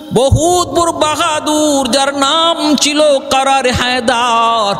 বহুত বড় বাহাদুর, যার নাম ছিল কারার হায়দার,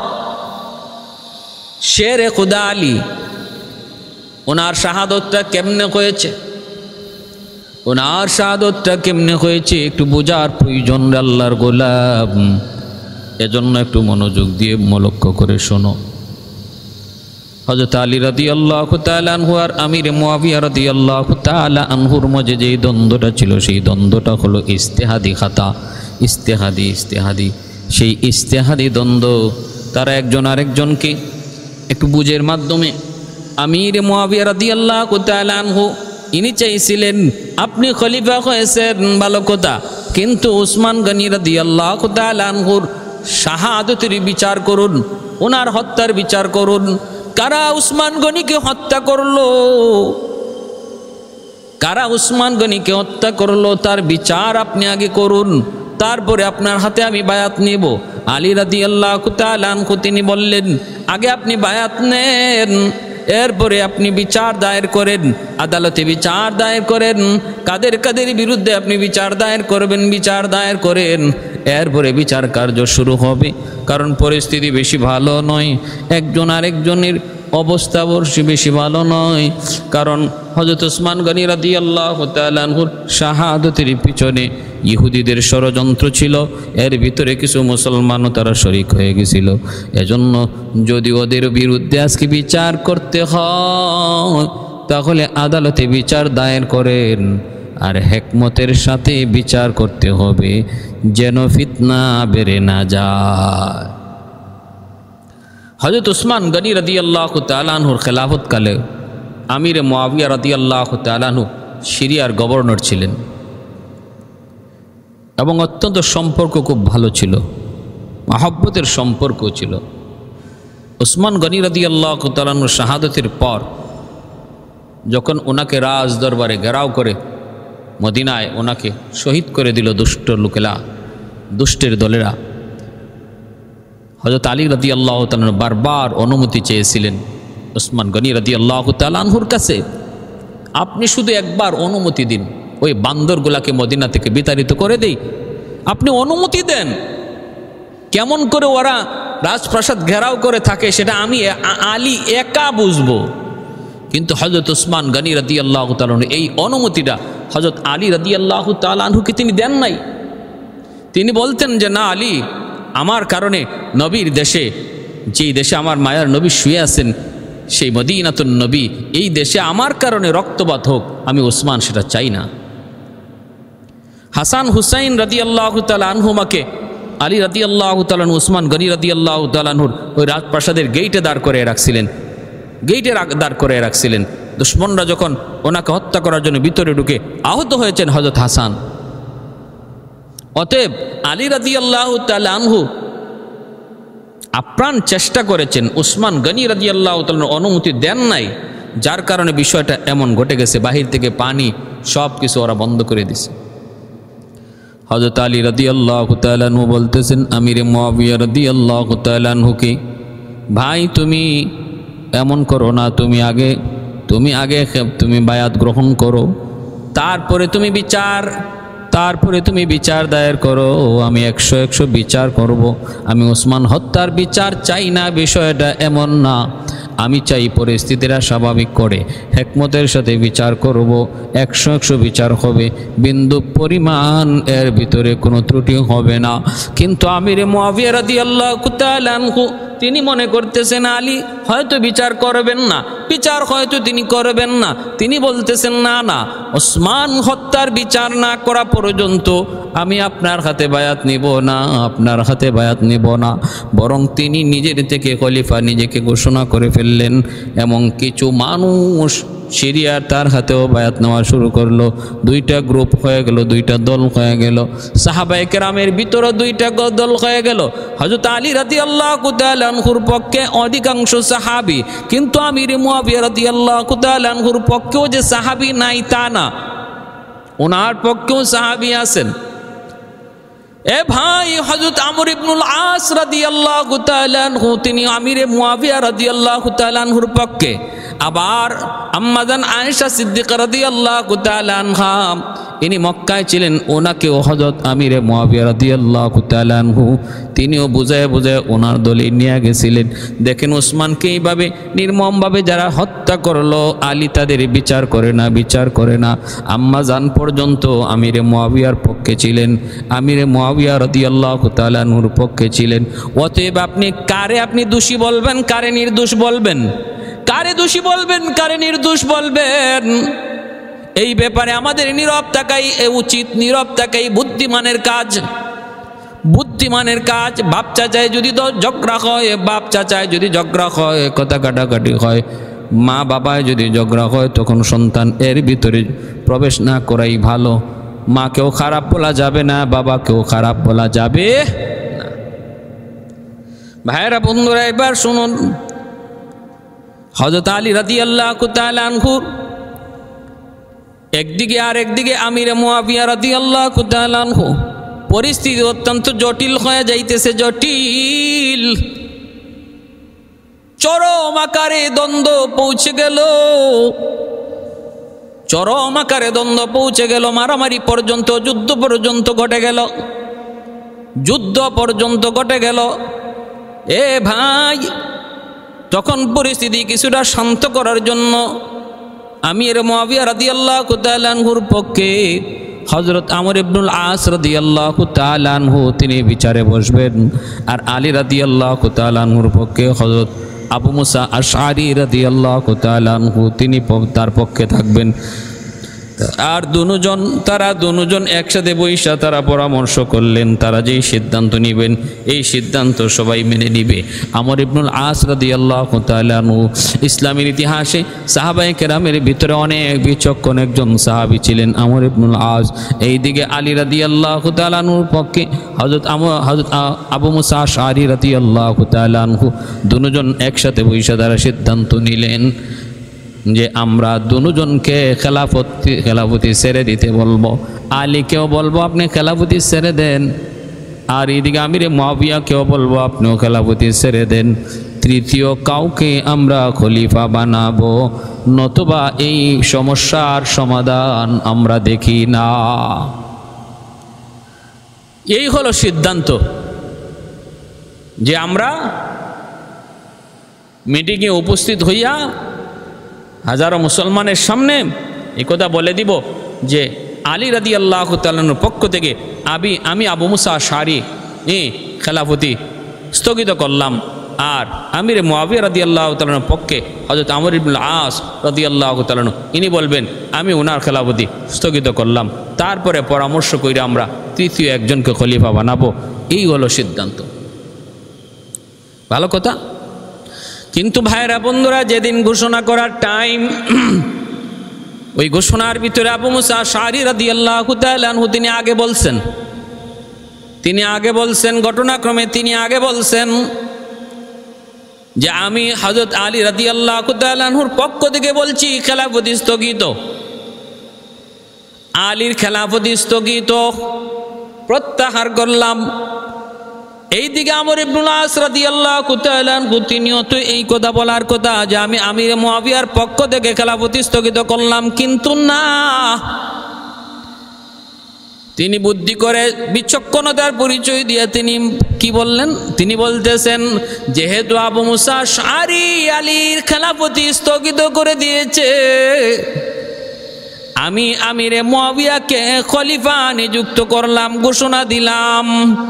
শেরে খুদা আলী। ওনার শাহাদতটা কেমনে হয়েছে, ওনার শাহাদতটা কেমনে হয়েছে একটু বোঝার প্রয়োজন আল্লাহর গোলাম। এজন্য একটু মনোযোগ দিয়ে লক্ষ্য করে শোনো। হযরত আলী রাদিয়াল্লাহু তাআলা আনহু আর আমির মুআবিয়া রাদিয়াল্লাহু তাআলা আনহুর মাঝে যেই দ্বন্দ্বটা ছিল, সেই দ্বন্দ্বটা হলো ইজতিহাদি খাতা, ইজতিহাদি। সেই ইজতিহাদি দ্বন্দ্ব, তারা একজন আরেকজনকে একটু বুঝের মাধ্যমে, আমির মুআবিয়া রাদিয়াল্লাহু তাআলা আনহু ইনি চাইছিলেন আপনি খলিফা হয়েছেন ভালো কথা, কিন্তু উসমান গনি রাদিয়াল্লাহু তাআলা আনহুর শাহাদতের বিচার করুন, ওনার হত্যার বিচার করুন। কারা উসমান গনিকে হত্যা করলো, কারা উসমান গনিকে হত্যা করলো তার বিচার আপনি আগে করুন, তারপরে আপনার হাতে আমি বায়াত নেব। আলী রাদিয়াল্লাহু তাআলা আনহু তিনি বললেন আগে আপনি বায়াত নেন, এরপরে আপনি বিচার দায়ের করেন, আদালতে বিচার দায়ের করেন, কাদের কাদের বিরুদ্ধে আপনি বিচার দায়ের করবেন, বিচার দায়ের করেন, এরপরে বিচার কার্য শুরু হবে। কারণ পরিস্থিতি বেশি ভালো নয়, একজন আরেকজনের অবস্থা বেশি ভালো নয়। কারণ হযরত উসমান গনি রাদিয়াল্লাহু তাআলা আনহুর শাহাদতের পিছনে ইহুদিদের ষড়যন্ত্র ছিল, এর ভিতরে কিছু মুসলমানও তারা শরিক হয়ে গেছিল। এজন্য যদি ওদের বিরুদ্ধে আজকে বিচার করতে হয় তাহলে আদালতে বিচার দায়ের করেন, আর হিকমতের সাথে বিচার করতে হবে যেন ফিতনা বেড়ে না যায়। হযরত উসমান গনি রাদিয়াল্লাহু তাআলা আনহুর খেলাফতকালে আমির মুআবিয়া রাদিয়াল্লাহু তাআলা আনহু সিরিয়ার গভর্নর ছিলেন এবং অত্যন্ত সম্পর্ক খুব ভালো ছিল, মহব্বতের সম্পর্ক ছিল। উসমান গনি রাদিয়াল্লাহু তাআলা আনহুর শাহাদতের পর যখন ওনাকে রাজ দরবারে ঘেরাও করে মদিনায় ওনাকে শহীদ করে দিল দুষ্ট লোকেরা, দুষ্টের দলেরা, হযরত আলী রাদিয়াল্লাহু তাআলা বারবার অনুমতি চেয়েছিলেন উসমান গনি রাদিয়াল্লাহু তাআলা আনহুর কাছে, আপনি শুধু একবার অনুমতি দিন, ওই বান্দরগুলাকে মদিনা থেকে বিতাড়িত করে দেই, আপনি অনুমতি দেন। কেমন করে ওরা রাজপ্রাসাদ ঘেরাও করে থাকে সেটা আমি আলী একা বুঝবো। কিন্তু হযরত উসমান গনি রাদিয়াল্লাহু তাআলা এই অনুমতিটা হযরত আলী রাদিয়াল্লাহু তাআলা আনহুকে তিনি দেন নাই। তিনি বলতেন যে না আলী, আমার কারণে নবীর দেশে, যেই দেশে আমার মায়ার নবী শুয়ে আছেন সেই মদিনাতুন নবী, এই দেশে আমার কারণে রক্তপাত হোক, আমি উসমান সেটা চাই না। হাসান হুসাইন রাদিয়াল্লাহু তাআলা আনহুমাকে আলী রাদিয়াল্লাহু তাআলা উসমান গনি রাদিয়াল্লাহু তাআলা আনহুর ওই রাজপ্রাসাদের গেইটে দাঁড় করে রাখছিলেন, গেইটে দাঁড় করে রাখছিলেন। দুশমনরা যখন ওনাকে হত্যা করার জন্য ভিতরে ঢুকে আহত হয়েছেন হযরত হাসান। অতএব আলী রাদিয়াল্লাহু তাআলা আনহু আপ্রাণ চেষ্টা করেছেন, উসমান গনি রাদিয়াল্লাহু তাআলা অনুমতি দেন নাই, যার কারণে বিষয়টা এমন ঘটে গেছে। বাহির থেকে পানি সব কিছু ওরা বন্ধ করে দিছে। হযরত আলী রাদিয়াল্লাহু তাআলা আনহু বলতেছেন আমিরে মুআবিয়া রাদিয়াল্লাহু তাআলা আনহুকে, ভাই তুমি এমন করো না, তুমি আগে তুমি বায়াত গ্রহণ করো, তারপরে তুমি বিচার দায়ের করো। আমি 100 বিচার করব। আমি ওসমান হত্যার বিচার চাই না, বিষয়টা এমন না। আমি চাই পরিস্থিতিরা স্বাভাবিক করে হিকমতের সাথে বিচার করব, 100 বিচার হবে, বিন্দু পরিমাণ এর ভিতরে কোনো ত্রুটি হবে না। কিন্তু আমিরে মুআবিয়া রাদিয়াল্লাহু তাআলা আনহু তিনি মনে করতেছেন আলী হয়তো বিচার করবেন না, বিচার হয়তো তিনি করবেন না। তিনি বলতেছেন না না, ওসমান হত্যার বিচার না করা পর্যন্ত আমি আপনার হাতে বায়াত নিব না, আপনার হাতে বায়াত নিব না। বরং তিনি নিজের থেকে খলিফা নিজেকে ঘোষণা করে ফেললেন এবং কিছু মানুষ সিরিয়ার তার হাতেও বায়াত নেওয়া শুরু করলো। দুইটা গ্রুপ হয়ে গেল, দুইটা দল হয়ে গেল। সাহাবায়ে কেরামের ভিতরে দুইটা দল হয়ে গেল। হযরত আলী রাদিয়াল্লাহু তাআলা আনহুর পক্ষে অধিকাংশ সাহাবী, কিন্তু আমির মুআবিয়া রাদিয়াল্লাহু তাআলা আনহুর পক্ষেও যে সাহাবী নাই তা না, ওনার পক্ষেও সাহাবী আছেন। এ ভাই, হযরত আমর ইবনুল আস রাদিয়াল্লাহু তাআলা আনহু তিনি আমিরে মুআবিয়া রাদিয়াল্লাহু তাআলা আনহুর পক্ষে। আবার আম্মাজান আয়েশা সিদ্দিকা রাদিয়াল্লাহু তাআলা আনহা ইনি মক্কায় ছিলেন, ওনাকেও হযরত আমিরে মুআবিয়া রাদিয়াল্লাহু তাআলা আনহু তিনিও বুঝায় বুঝায় ওনার দলে নিয়ে গেছিলেন। দেখেন ওসমানকে এইভাবে নির্মমভাবে যারা হত্যা করলো, আলী তাদের বিচার করে না, বিচার করে না। আম্মা জান পর্যন্ত আমিরে মুআবিয়ার পক্ষে ছিলেন, আমিরে মুআবিয়া রাদিয়াল্লাহু তাআলা আনহুর পক্ষে ছিলেন। অতএব আপনি কারে আপনি দোষী বলবেন, কারে নির্দোষ বলবেন, কারে দোষী বলবেন, কারে নির্দোষ বলবেন? এই ব্যাপারে আমাদের নীরব থাকাই উচিত, নীরব থাকাই বুদ্ধিমানের কাজ, বুদ্ধিমানের কাজ। বাপ চাচায় যদি ঝগড়া হয়, বাপ চাচায় যদি ঝগড়া হয়, কথা কাটাকাটি হয়, মা বাবায় যদি ঝগড়া হয়, তখন সন্তান এর ভিতরে প্রবেশ না করাই ভালো। মাকেও খারাপ বলা যাবে না, বাবাকেও খারাপ বলা যাবে না। ভাইরা বন্ধুরা, এবার শুনুন, হযরত আলী রাদিয়াল্লাহু তাআলা আনহু একদিকে আর একদিকে আমিরে মুআবিয়া রাদিয়াল্লাহু তাআলা আনহু, পরিস্থিতি অত্যন্ত জটিল হয়ে যাইতেছে, জটিল। চরম আকারে দ্বন্দ্ব পৌঁছে গেল, চরম আকারে দ্বন্দ্ব পৌঁছে গেল, মারামারি পর্যন্ত, যুদ্ধ পর্যন্ত ঘটে গেল, যুদ্ধ পর্যন্ত ঘটে গেল। এ ভাই, তখন পরিস্থিতি কিছুটা শান্ত করার জন্য আমির মুআবিয়া রাদিয়াল্লাহু তাআলা আনহুর পক্ষে হযরত আমর ইবনুল আস রাদিয়াল্লাহু তাআলা আনহু তিনি বিচারে বসবেন, আর আলী রাদিয়াল্লাহু তাআলা আনহুর পক্ষে হযরত আবু মুসা আশআরী রাদিয়াল্লাহু তাআলা আনহু তিনি তার পক্ষে থাকবেন। আর তারা দুজন একসাথে বৈশা তারা পরামর্শ করলেন, তারা যেই সিদ্ধান্ত নেবেন এই সিদ্ধান্ত সবাই মেনে নিবে। আমর ইবনুল আস রাদিয়াল্লাহু তাআলা আনহু ইসলামের ইতিহাসে সাহাবায়ে কেরামের ভিতরে অনেক বিচক্ষণ একজন সাহাবী ছিলেন আমর ইবনুল আস। এইদিকে আলী রাদিয়াল্লাহু তাআলা আনহুর পক্ষে হযরত আবু মুসা আশআরী রাদিয়াল্লাহু তাআলা আনহু দুজন একসাথে বৈশা তারা সিদ্ধান্ত নিলেন যে আমরা দুজনকে খেলাফতি ছেড়ে দিতে বলবো। আলীকেও বলবো আপনি খেলাফতি ছেড়ে দেন, আর এদিকে আমিরে মুআবিয়াকেও বলবো আপনিও খেলাফতি ছেড়ে দেন। তৃতীয় কাউকে আমরা খলিফা বানাবো, নতুবা এই সমস্যার সমাধান আমরা দেখি না। এই হলো সিদ্ধান্ত যে আমরা মিটিংয়ে উপস্থিত হইয়া হাজারো মুসলমানের সামনে এই কথা বলে দিব যে আলী রাদিয়াল্লাহু তাআলার পক্ষ থেকে আমি আবু মুসা আশআরী খেলাফতি স্থগিত করলাম, আর আমিরে মুআবিয়া রাদিয়াল্লাহু তাআলার পক্ষে হযরত আমর ইবনুল আস রাদিয়াল্লাহু তাআলা ইনি বলবেন আমি ওনার খেলাফতি স্থগিত করলাম। তারপরে পরামর্শ করে আমরা তৃতীয় একজনকে খলিফা বানাবো। এই হলো সিদ্ধান্ত। ভালো কথা। কিন্তু ভাইরা বন্ধুরা, যেদিন ঘোষণা করার টাইম, ওই ঘোষণার ভিতরে আবু মুসা আশআরী রাদিয়াল্লাহু তাআলা আনহু তিনি আগে বলছেন ঘটনাক্রমে তিনি আগে বলছেন যে আমি হযরত আলী রাদিয়াল্লাহু তাআলা আনহুর পক্ষ থেকে বলছি খেলাফতি স্থগিত, আলীর খেলাফতি স্থগিত প্রত্যাহার করলাম। এইদিকে আমর ইবনুল আস রাদিয়াল্লাহু তাআলা আনহু তিনিও তো এই কথা বলার কথা যে আমি আমিরে মুআবিয়ার পক্ষ থেকে খেলাফতি স্থগিত করলাম, কিন্তু না, তিনি বুদ্ধি করে বিচক্ষণতার পরিচয় দিয়ে তিনি কি বললেন, তিনি বলতেছেন যেহেতু আবু মুসা আশআরী আলীর খেলাফতি স্থগিত করে দিয়েছে, আমি আমিরে মুআবিয়াকে খলিফা নিযুক্ত করলাম, ঘোষণা দিলাম।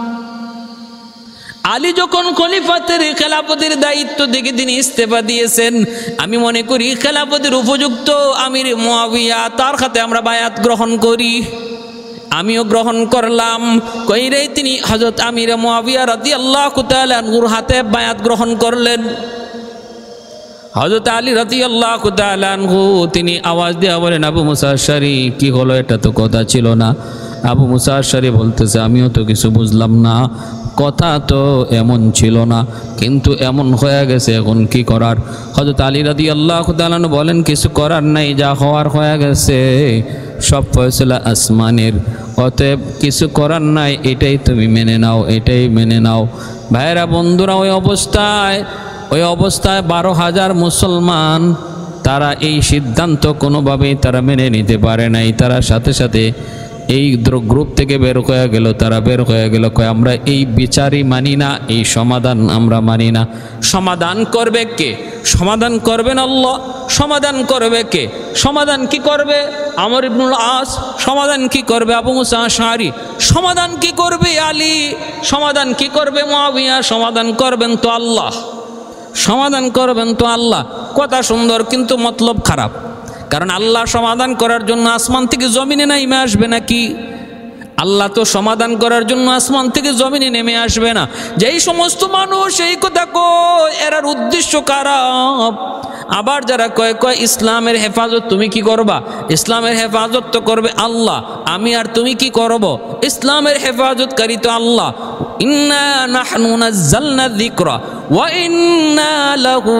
আলী যখন খলিফাতের খেলাফতের দায়িত্ব থেকে তিনি ইস্তেফা দিয়েছেন, আমি মনে করি খেলাফতের উপযুক্ত আমির মুআবিয়া, তার হাতে আমরা বায়াত গ্রহণ করি। আমিও গ্রহণ করলাম। কইরে তিনি হযরত আমির মুআবিয়া রাদিয়াল্লাহু তাআলা আনহুর হাতে বায়াত গ্রহণ করলেন। হযরত আলী রাদিয়াল্লাহু তাআলা আনহু তিনি আওয়াজ দিয়ে বলেন আবু মুসা আশআরী কি হলো, এটা তো কথা ছিল না। আবু মুসা আশআরী বলতেছে আমিও তো কিছু বুঝলাম না, কথা তো এমন ছিল না, কিন্তু এমন হয়ে গেছে, এখন কি করার? হযরত আলী রাদিয়াল্লাহু তাআলা বলেন কিছু করার নাই, যা হওয়ার হয়ে গেছে, সব ফয়সালা আসমানের, অতএব কিছু করার নাই, এটাই তুমি মেনে নাও, এটাই মেনে নাও। ভাইরা বন্ধুরা, ওই অবস্থায় 12,000 মুসলমান তারা এই সিদ্ধান্ত কোনোভাবেই তারা মেনে নিতে পারে নাই। তারা সাথে সাথে এই গ্রুপ থেকে বের হয়ে গেল। তারা বের হয়ে গেল, কয় আমরা এই বিচারই মানি না, এই সমাধান আমরা মানি না। সমাধান করবে কে? সমাধান করবেন আল্লাহ। সমাধান করবে কে? সমাধান কি করবে আমর ইবনুল আস? সমাধান কি করবে আবু মুসা আশআরী? সমাধান কি করবে আলী? সমাধান কি করবে মুআবিয়া? সমাধান করবেন তো আল্লাহ। সমাধান করবেন তো আল্লাহ। কথা সুন্দর কিন্তু মতলব খারাপ। কারণ আল্লাহ সমাধান করার জন্য আসমান থেকে জমিনে নেমে আসবে নাকি? আল্লাহ তো সমাধান করার জন্য আসমান থেকে জমিনে নেমে আসবে না। যেই সমস্ত মানুষ এই কথা কয়, এরার উদ্দেশ্য খারাপ। আবার যারা কয় কয় ইসলামের হেফাজত তুমি কি করবা? ইসলামের হেফাজত তো করবে আল্লাহ, আমি আর তুমি কি করব? ইসলামের হেফাজতকারী তো আল্লাহ। ইন্না নাহনু নাযালনা যিকরা ওয়া ইন্না লাহু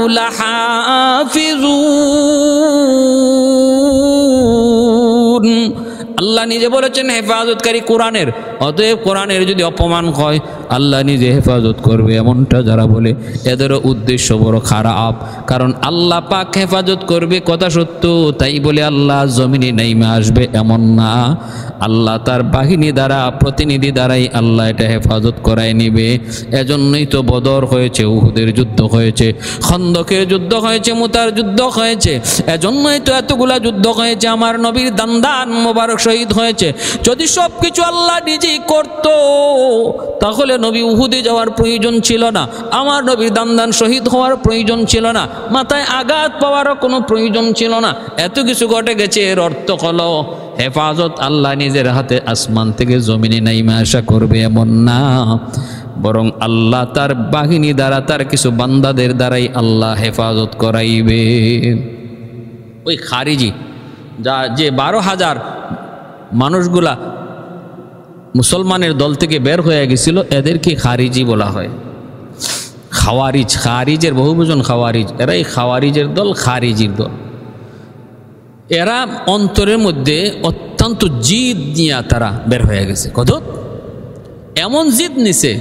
লাহাফিজুন। আল্লাহ নিজে বলেছেন হেফাজতকারী কোরআনের। অতএব কোরআনের যদি অপমান হয়, আল্লাহ নিজে হেফাজত করবে এমনটা যারা বলে, এদেরও উদ্দেশ্য বড় খারাপ। কারণ আল্লাহ পাক হেফাজত করবে কথা সত্য, তাই বলে আল্লাহ জমিনে নেমে আসবে এমন না। আল্লাহ তার বাহিনী দ্বারা, প্রতিনিধি দ্বারাই আল্লাহ এটা হেফাজত করায় নিবে। এজন্যই তো বদর হয়েছে, উহুদের যুদ্ধ হয়েছে, খন্দকের যুদ্ধ হয়েছে, মুতার যুদ্ধ হয়েছে। এজন্যই তো এতগুলা যুদ্ধ হয়েছে। আমার নবীর দান্দান মোবারক শহীদ হয়েছে। যদি সব কিছু আল্লাহ নিজেই করত, তাহলে নবী উহুদে যাওয়ার প্রয়োজন ছিল না, আমার নবীর দান্দান শহীদ হওয়ার প্রয়োজন ছিল না, মাথায় আঘাত পাওয়ারও কোনো প্রয়োজন ছিল না। এত কিছু ঘটে গেছে। এর অর্থ হলো হেফাজত আল্লাহ নিজের হাতে আসমান থেকে জমিনে নাইমা আসা করবে এমন না, বরং আল্লাহ তার বাহিনী দ্বারা, তার কিছু বান্দাদের দ্বারাই আল্লাহ হেফাজত করাইবে। ওই খারিজি যে 12,000 মানুষগুলা মুসলমানের দল থেকে বের হয়ে গেছিল, এদেরকে খারিজি বলা হয়। খাওয়ারিজ, খারিজের বহুবচন খাওয়ারিজ। এরাই খাওয়ারিজের দল, খারিজির দল। এরা অন্তরের মধ্যে অত্যন্ত জিদ নিয়ে তারা বের হয়ে গেছে। কত এমন জিদ নিছে,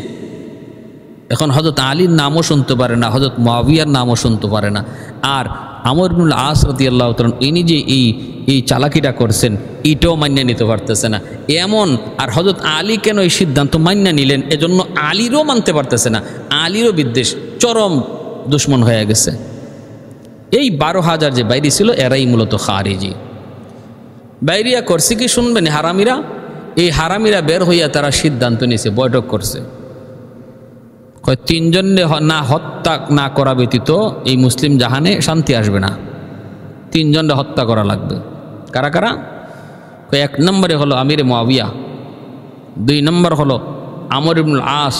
এখন হযরত আলীর নামও শুনতে পারে না, হযরত মুআবিয়ার নামও শুনতে পারে না। আর আমর ইবনুল আস রাদিয়াল্লাহু তাআলা ইনি যে এই চালাকিটা করছেন, এটাও মান্য নিতে পারতেছে না এমন। আর হযরত আলী কেন এই সিদ্ধান্ত মান্য নিলেন, এজন্য আলীরও মানতে পারতেছে না। আলীরও বিদ্বেষ, চরম দুশ্মন হয়ে গেছে। এই 12,000 যে বাইরে ছিল, এরাই মূলত খারিজি। বাইরিয়া করছে কি শুনবেন? হারামিরা, এই হারামিরা বের হইয়া তারা সিদ্ধান্ত নিয়েছে, বৈঠক করছে, কয় 3 জনে না হত্যা না করা ব্যতীত এই মুসলিম জাহানে শান্তি আসবে না। 3 জনে হত্যা করা লাগবে। কারা কারা? 1 নম্বরে হলো আমিরে মুআবিয়া, 2 নম্বর হলো আমর ইবনুল আস,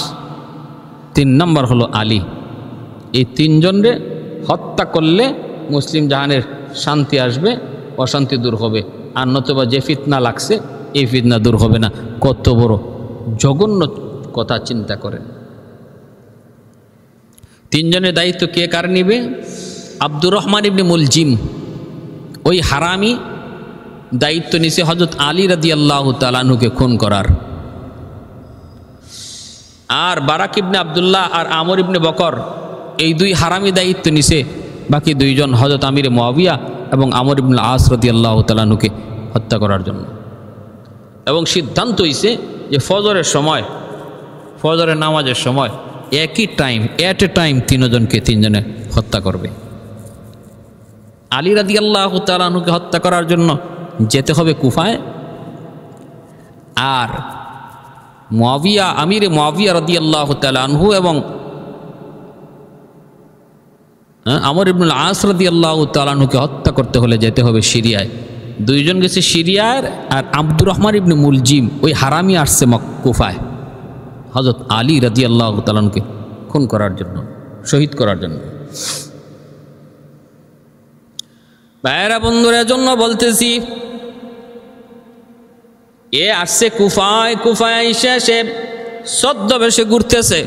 3 নম্বর হলো আলী। এই 3 জনে হত্যা করলে মুসলিম জাহানের শান্তি আসবে, অশান্তি দূর হবে। আর নতুবা যে ফিতনা লাগছে, এই ফিতনা দূর হবে না। কত বড় জঘন্য কথা চিন্তা করেন। 3 জনের দায়িত্ব কে কার নিবে? আব্দুর রহমান ইবনে মুলজিম, ওই হারামি দায়িত্ব নিছে হযরত আলী রাদিয়াল্লাহু তাআলা আনহুকে খুন করার। আর বারাক ইবনে আব্দুল্লাহ আর আমর ইবনে বকর, এই 2 হারামি দায়িত্ব নিছে বাকি 2 জন হযরত আমিরে মুআবিয়া এবং আমর ইবনুল আস রাদিয়াল্লাহু তাআলা আনহুকে হত্যা করার জন্য। এবং সিদ্ধান্ত হইছে যে ফজরের সময়, ফজরের নামাজের সময় একই টাইম, এট এ টাইম 3 জনকে 3 জনে হত্যা করবে। আলী রাদিয়াল্লাহু তাআলা আনহুকে হত্যা করার জন্য যেতে হবে কুফায়। আর মুআবিয়া, আমিরে মুআবিয়া রাদিয়াল্লাহু তাআলা আনহু এবং আমর ইবনুল আস রাদিয়াল্লাহু তাআলা আনহুকে হত্যা করতে হলে যেতে হবে সিরিয়ায়। 2 জন গেছে সিরিয়ার, আর আব্দুর রহমান ইবনে মুলজিম ওই হারামি আসছে কুফায় হযরত আলী রাদিয়াল্লাহু তাআলা আনহুকে খুন করার জন্য, শহীদ করার জন্য। ভাইয়েরা বন্ধুরা, জন্য বলতেছি, এ আসছে কুফায়, কুফায় এসে সে ছদ্মবেশে ঘুরতেছে।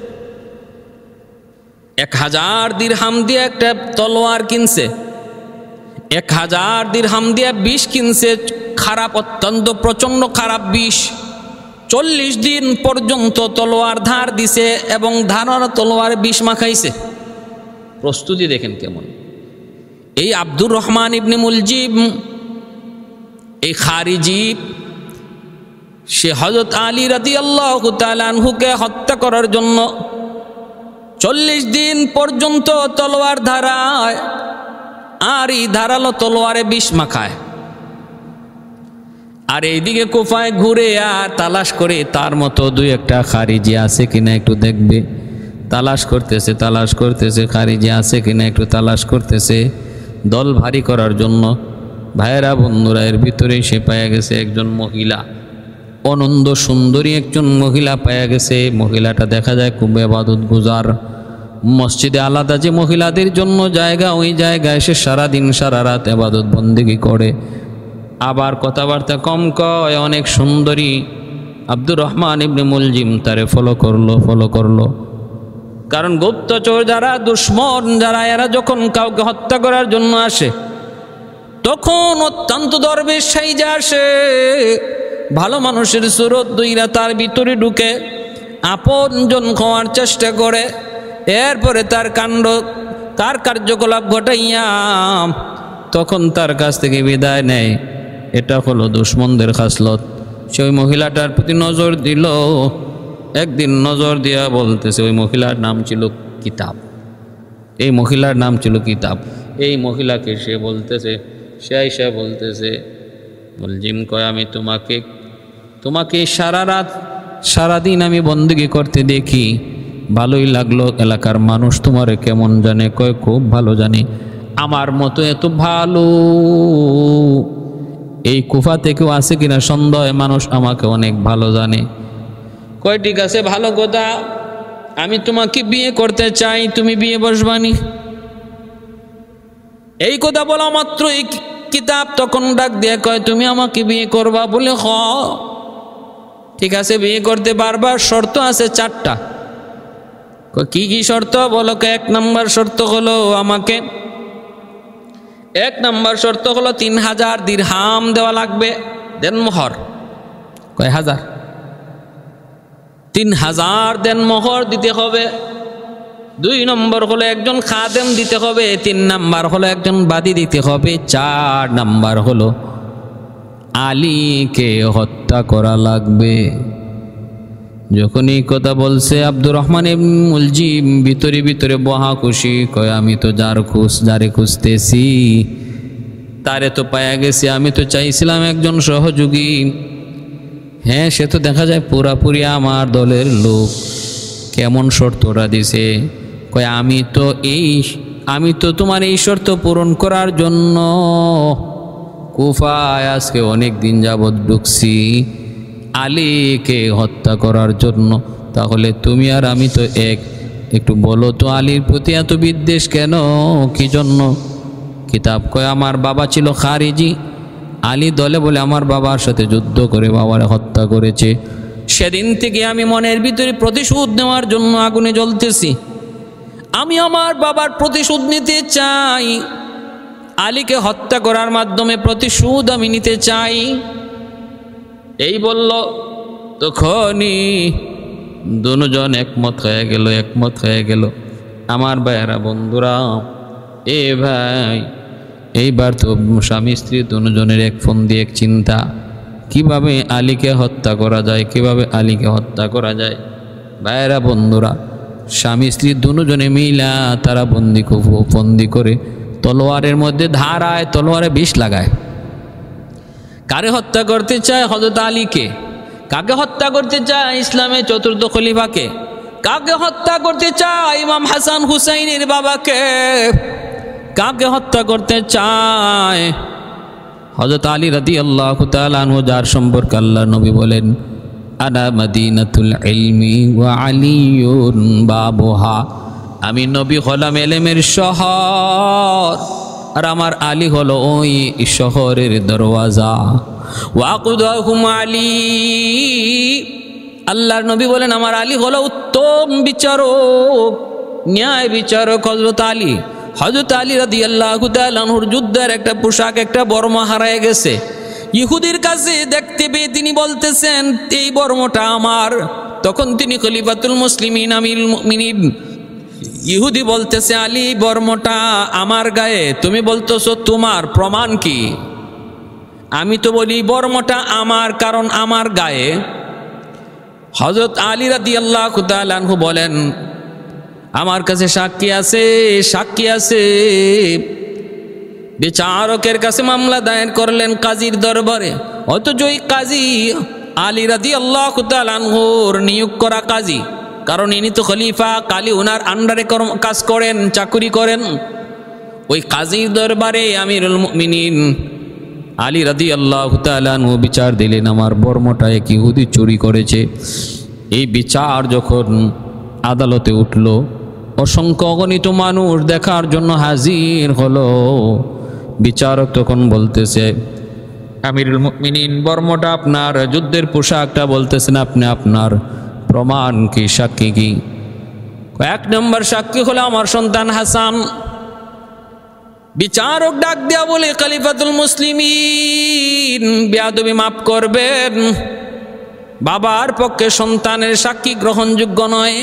1000 দিরহাম দিয়ে একটা তলোয়ার কিনছে, 1000 দিরহাম দিয়ে বিষ কিনছে, খারাপ, অত্যন্ত প্রচণ্ড খারাপ বিষ। 40 দিন পর্যন্ত তলোয়ার ধার দিছে এবং ধারার তলোয়ার বিষ মাখাইছে। প্রস্তুতি দেখেন কেমন। এই আব্দুর রহমান ইবনে মুলজিম এই খারিজি সে হযরত আলী রাদিয়াল্লাহু তাআলা আনহুকে হত্যা করার জন্য 40 দিন পর্যন্ত তলোয়ার ধারায়, আর এই ধারালো তলোয়ারে বিষ মাখায়, আর এইদিকে কুফায় ঘুরে আর তালাশ করে তার মতো দুই একটা খারিজি আছে কিনা একটু দেখবে। তালাশ করতেছে খারিজি আছে কিনা একটু তালাশ করতেছে দল ভারী করার জন্য। ভাইয়েরা বন্ধুরা, এর ভিতরেই সে পাওয়া গেছে একজন মহিলা, অনন্ত সুন্দরী একজন মহিলা পাওয়া গেছে। মহিলাটা দেখা যায় খুব ইবাদত গুজার। মসজিদে আলাদা যে মহিলাদের জন্য জায়গা, ওই জায়গায় সে সারাদিন সারা রাত ইবাদত বন্দেগী করে, আবার কথাবার্তা কম কয়, অনেক সুন্দরী। আব্দুর রহমান ইবনে মুলজিম তারে ফলো করলো। কারণ গুপ্তচর যারা, দুশ্মন যারা, এরা যখন কাউকে হত্যা করার জন্য আসে তখন অত্যন্ত দরবেশ সাইজা আসে, ভালো মানুষের সুরত দুইরা তার ভিতরে ঢুকে আপনজন হওয়ার চেষ্টা করে, এরপরে তার কাণ্ড তার কার্যকলাপ ঘটাইয়া তখন তার কাছ থেকে বিদায় নেয়। এটা হলো দুশ্মনদের খাসলত। সেই মহিলাটার প্রতি নজর দিল। একদিন নজর দিয়া বলতেছে, ওই মহিলার নাম ছিল কিতাব, এই মহিলার নাম ছিল কিতাব। এই মহিলাকে সে বলতেছে, সে বলতেছে, মুলজিম কয়, আমি তোমাকে সারা রাত সারাদিন আমি বন্দেগী করতে দেখি, ভালোই লাগলো। এলাকার মানুষ তোমারে কেমন জানে? কয়, খুব ভালো জানি। আমার মতো এত ভালো এই কুফা থেকেও আছে কিনা সন্দেহ, মানুষ আমাকে অনেক ভালো জানে। কয়, ঠিক আছে, ভালো কথা, আমি তোমাকে বিয়ে করতে চাই, তুমি বিয়ে বসবানি। এই কথা বলা মাত্র এই কিতাব তখন ডাক দিয়ে কয়, তুমি আমাকে বিয়ে করবা? বলে, হ, ঠিক আছে, বিয়ে করতে পারবা, শর্ত আছে 4টা। কি কি শর্ত? বলো। 1 নম্বর শর্ত হলো আমাকে 3000 দিরহাম দেওয়া লাগবে, দেনমোহর। কয় হাজার? 3000 দেনমোহর দিতে হবে। 2 নম্বর হলো একজন খাদেম দিতে হবে। 3 নম্বর হলো একজন বাদী দিতে হবে। 4 নম্বর হলো আলীকে হত্যা করা লাগবে। যখন এই কথা বলছে আব্দুর রহমান ইবনে মুলজিম ভিতরে বহা খুশি। কয়, আমি তো যারে খুঁজতেছি তারে তো পায়া গেছি। আমি তো চাইছিলাম একজন সহযোগী। হ্যাঁ, সে তো দেখা যায় পুরাপুরি আমার দলের লোক। কেমন শর্তটা দিছে? কয়, আমি তো তোমার এই শর্ত পূরণ করার জন্য কুফায় আজকে অনেক দিন যাবৎ ঢুকছি, আলীকে হত্যা করার জন্য। তাহলে তুমি আর আমি তো একটু বলো তো, আলীর প্রতি এত বিদ্বেষ কেন? কি জন্য? কিতাব কয়, আমার বাবা ছিল খারিজি। আলী দলে বলে আমার বাবার সাথে যুদ্ধ করে বাবারে হত্যা করেছে। সেদিন থেকে আমি মনের ভিতরে প্রতিশোধ নেওয়ার জন্য আগুনে জ্বলতেছি। আমি আমার বাবার প্রতিশোধ নিতে চাই, আলীকে হত্যা করার মাধ্যমে প্রতিশোধ আমি নিতে চাই। এই বলল। তখনই দুজন একমত হয়ে গেল। আমার ভাইয়েরা বন্ধুরা, ভাই, এইবার তো স্বামী স্ত্রী দুজনের এক ফোন দিয়ে এক চিন্তা, কিভাবে আলীকে হত্যা করা যায়। ভাইয়েরা বন্ধুরা, স্বামী স্ত্রী দুজনে মিলা তারা বন্দি করে তলোয়ারের মধ্যে ধারায় তলোয়ারে বিষ লাগায়। কারে হত্যা করতে চায়? হযরত আলীকে। কাকে হত্যা করতে চায়? ইসলামের 4র্থ খলিফাকে। কাকে হত্যা করতে চায়? ইমাম হাসান হুসাইনের বাবাকে। কাকে হত্যা করতে চায়? হযরত আলী রাদিয়াল্লাহু তাআলা আনহু, যার সম্পর্কে আল্লাহর নবী বলেন, আনা মাদিনাতুল ইলমি ওয়া আলিয়ুন বাবুহা। আমি নবী হলাম এলেমের শহর, আর আমার আলী হলো ওই শহরের দরওয়াজা। ওয়াকুদাহুম আলী। আল্লাহর নবী বলেন, আমার আলী হলো উত্তম বিচারক, ন্যায় বিচারক। হযরত আলী রাদিয়াল্লাহু তাআলা আনহুর যুদ্ধের একটা পোশাক, একটা বর্ম হারায় গেছে। ইহুদির কাছে দেখতে পেয়ে তিনি বলতেছেন, এই বর্মটা আমার। তখন তিনি খলিফাতুল মুসলিমিন আমিরুল মুমিনিন ইহুদি বলতেছে, আলী বর্মটা আমার গায়ে, তুমি বলতেছো তোমার, প্রমাণ কি? আমি তো বলি বর্মটা আমার, কারণ আমার গায়ে। হযরত আলী রাদিয়াল্লাহু তাআলা আনহু বলেন, আমার কাছে সাক্ষী আছে, সাক্ষী আছে। বিচারকের কাছে মামলা দায়ের করলেন কাজীর দরবারে, অথচ ওই কাজী আলী রাদিয়াল্লাহু তাআলা আনহুর নিয়োগ করা কাজী, কারণ ইনি তো খলিফা, কালী ওনার আন্ডারে কাজ করেন, চাকুরি করেন। ওই কাজীর দরবারে আমিরুল মুমিনিন আলী রাদিয়াল্লাহু তাআলা আনহু বিচার দিলেন, আমার বর্মটা এক ইহুদি চুরি করেছে। এই বিচার যখন আদালতে উঠল, অসংখ্য অগণিত মানুষ দেখার জন্য হাজির হলো। বিচারক তখন বলতেছে, আমিরুল মুমিনিন বর্মটা আপনার, যুদ্ধের পোশাকটা বলতেছেন আপনি আপনার, প্রমাণ কি, সাক্ষী কি? এক নম্বর সাক্ষী হলো আমার সন্তান হাসান। বিচারক ডাক দেয়া বলে, খলিফাতুল মুসলিমিন বেয়াদবি মাফ করবেন, বাবার পক্ষে সন্তানের সাক্ষী গ্রহণযোগ্য নয়।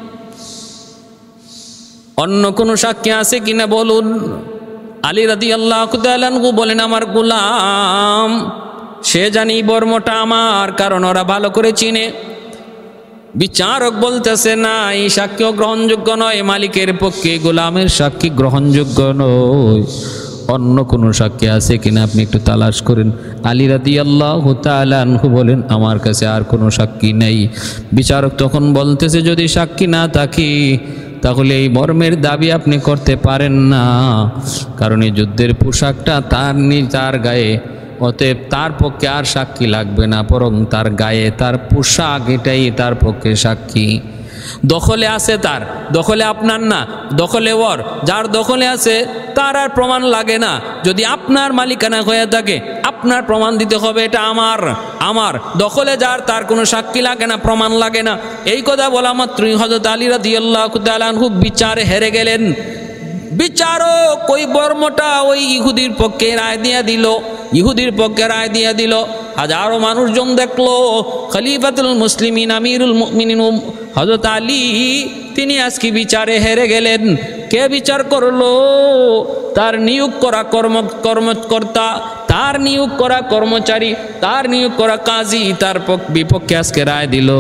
অন্য কোন সাক্ষী আছে কিনা বলুন। আলী রাদিয়াল্লাহু তাআলা আনহু বলেন, আমার গোলাম, সে জানি বর্মটা আমার, কারণ ওরা ভালো করে চিনে। বিচারক বলতেছে, না, এই সাক্ষ্য গ্রহণযোগ্য নয়, মালিকের পক্ষে গোলামের সাক্ষী গ্রহণযোগ্য নয়। অন্য কোন সাক্ষী আছে কিনা আপনি একটু তালাশ করেন। আলী রাদিয়াল্লাহু তাআলা আনহু বলেন, আমার কাছে আর কোনো সাক্ষী নেই। বিচারক তখন বলতেছে, যদি সাক্ষী না থাকে তাহলে এই বর্মের দাবি আপনি করতে পারেন না, কারণ এই যুদ্ধের পোশাকটা তার গায়ে, অতএব তার পক্ষে আর সাক্ষী লাগবে না, বরং তার গায়ে তার পোশাক, এটাই তার পক্ষে সাক্ষী। দখলে আছে তার, দখলে আপনার না, দখলে ওর। যার দখলে আছে তার আর প্রমাণ লাগে না। যদি আপনার মালিকানা হয়ে থাকে, আপনার প্রমাণ দিতে হবে এটা আমার, আমার দখলে যার, তার কোনো সাক্ষী লাগে না, প্রমাণ লাগে না। এই কথা বলা মাত্রই হযরত আলী রাদিয়াল্লাহু তাআলা আনহু বিচারে হেরে গেলেন। বিচারক ওই বর্মটা ওই ইহুদির পক্ষে রায় দিয়ে দিল, ইহুদির পক্ষে রায় দিয়ে দিল। হাজারো মানুষজন দেখলো খলিফাতুল মুসলিমিন আমিরুল মুমিনিন হযরত আলী, তিনি আজকে বিচারে হেরে গেলেন। কে বিচার করলো? তার নিয়োগ করা কর্মকর্তা, তার নিয়োগ করা কর্মচারী, তার নিয়োগ করা কাজী, তার বিপক্ষে আজকে রায় দিল।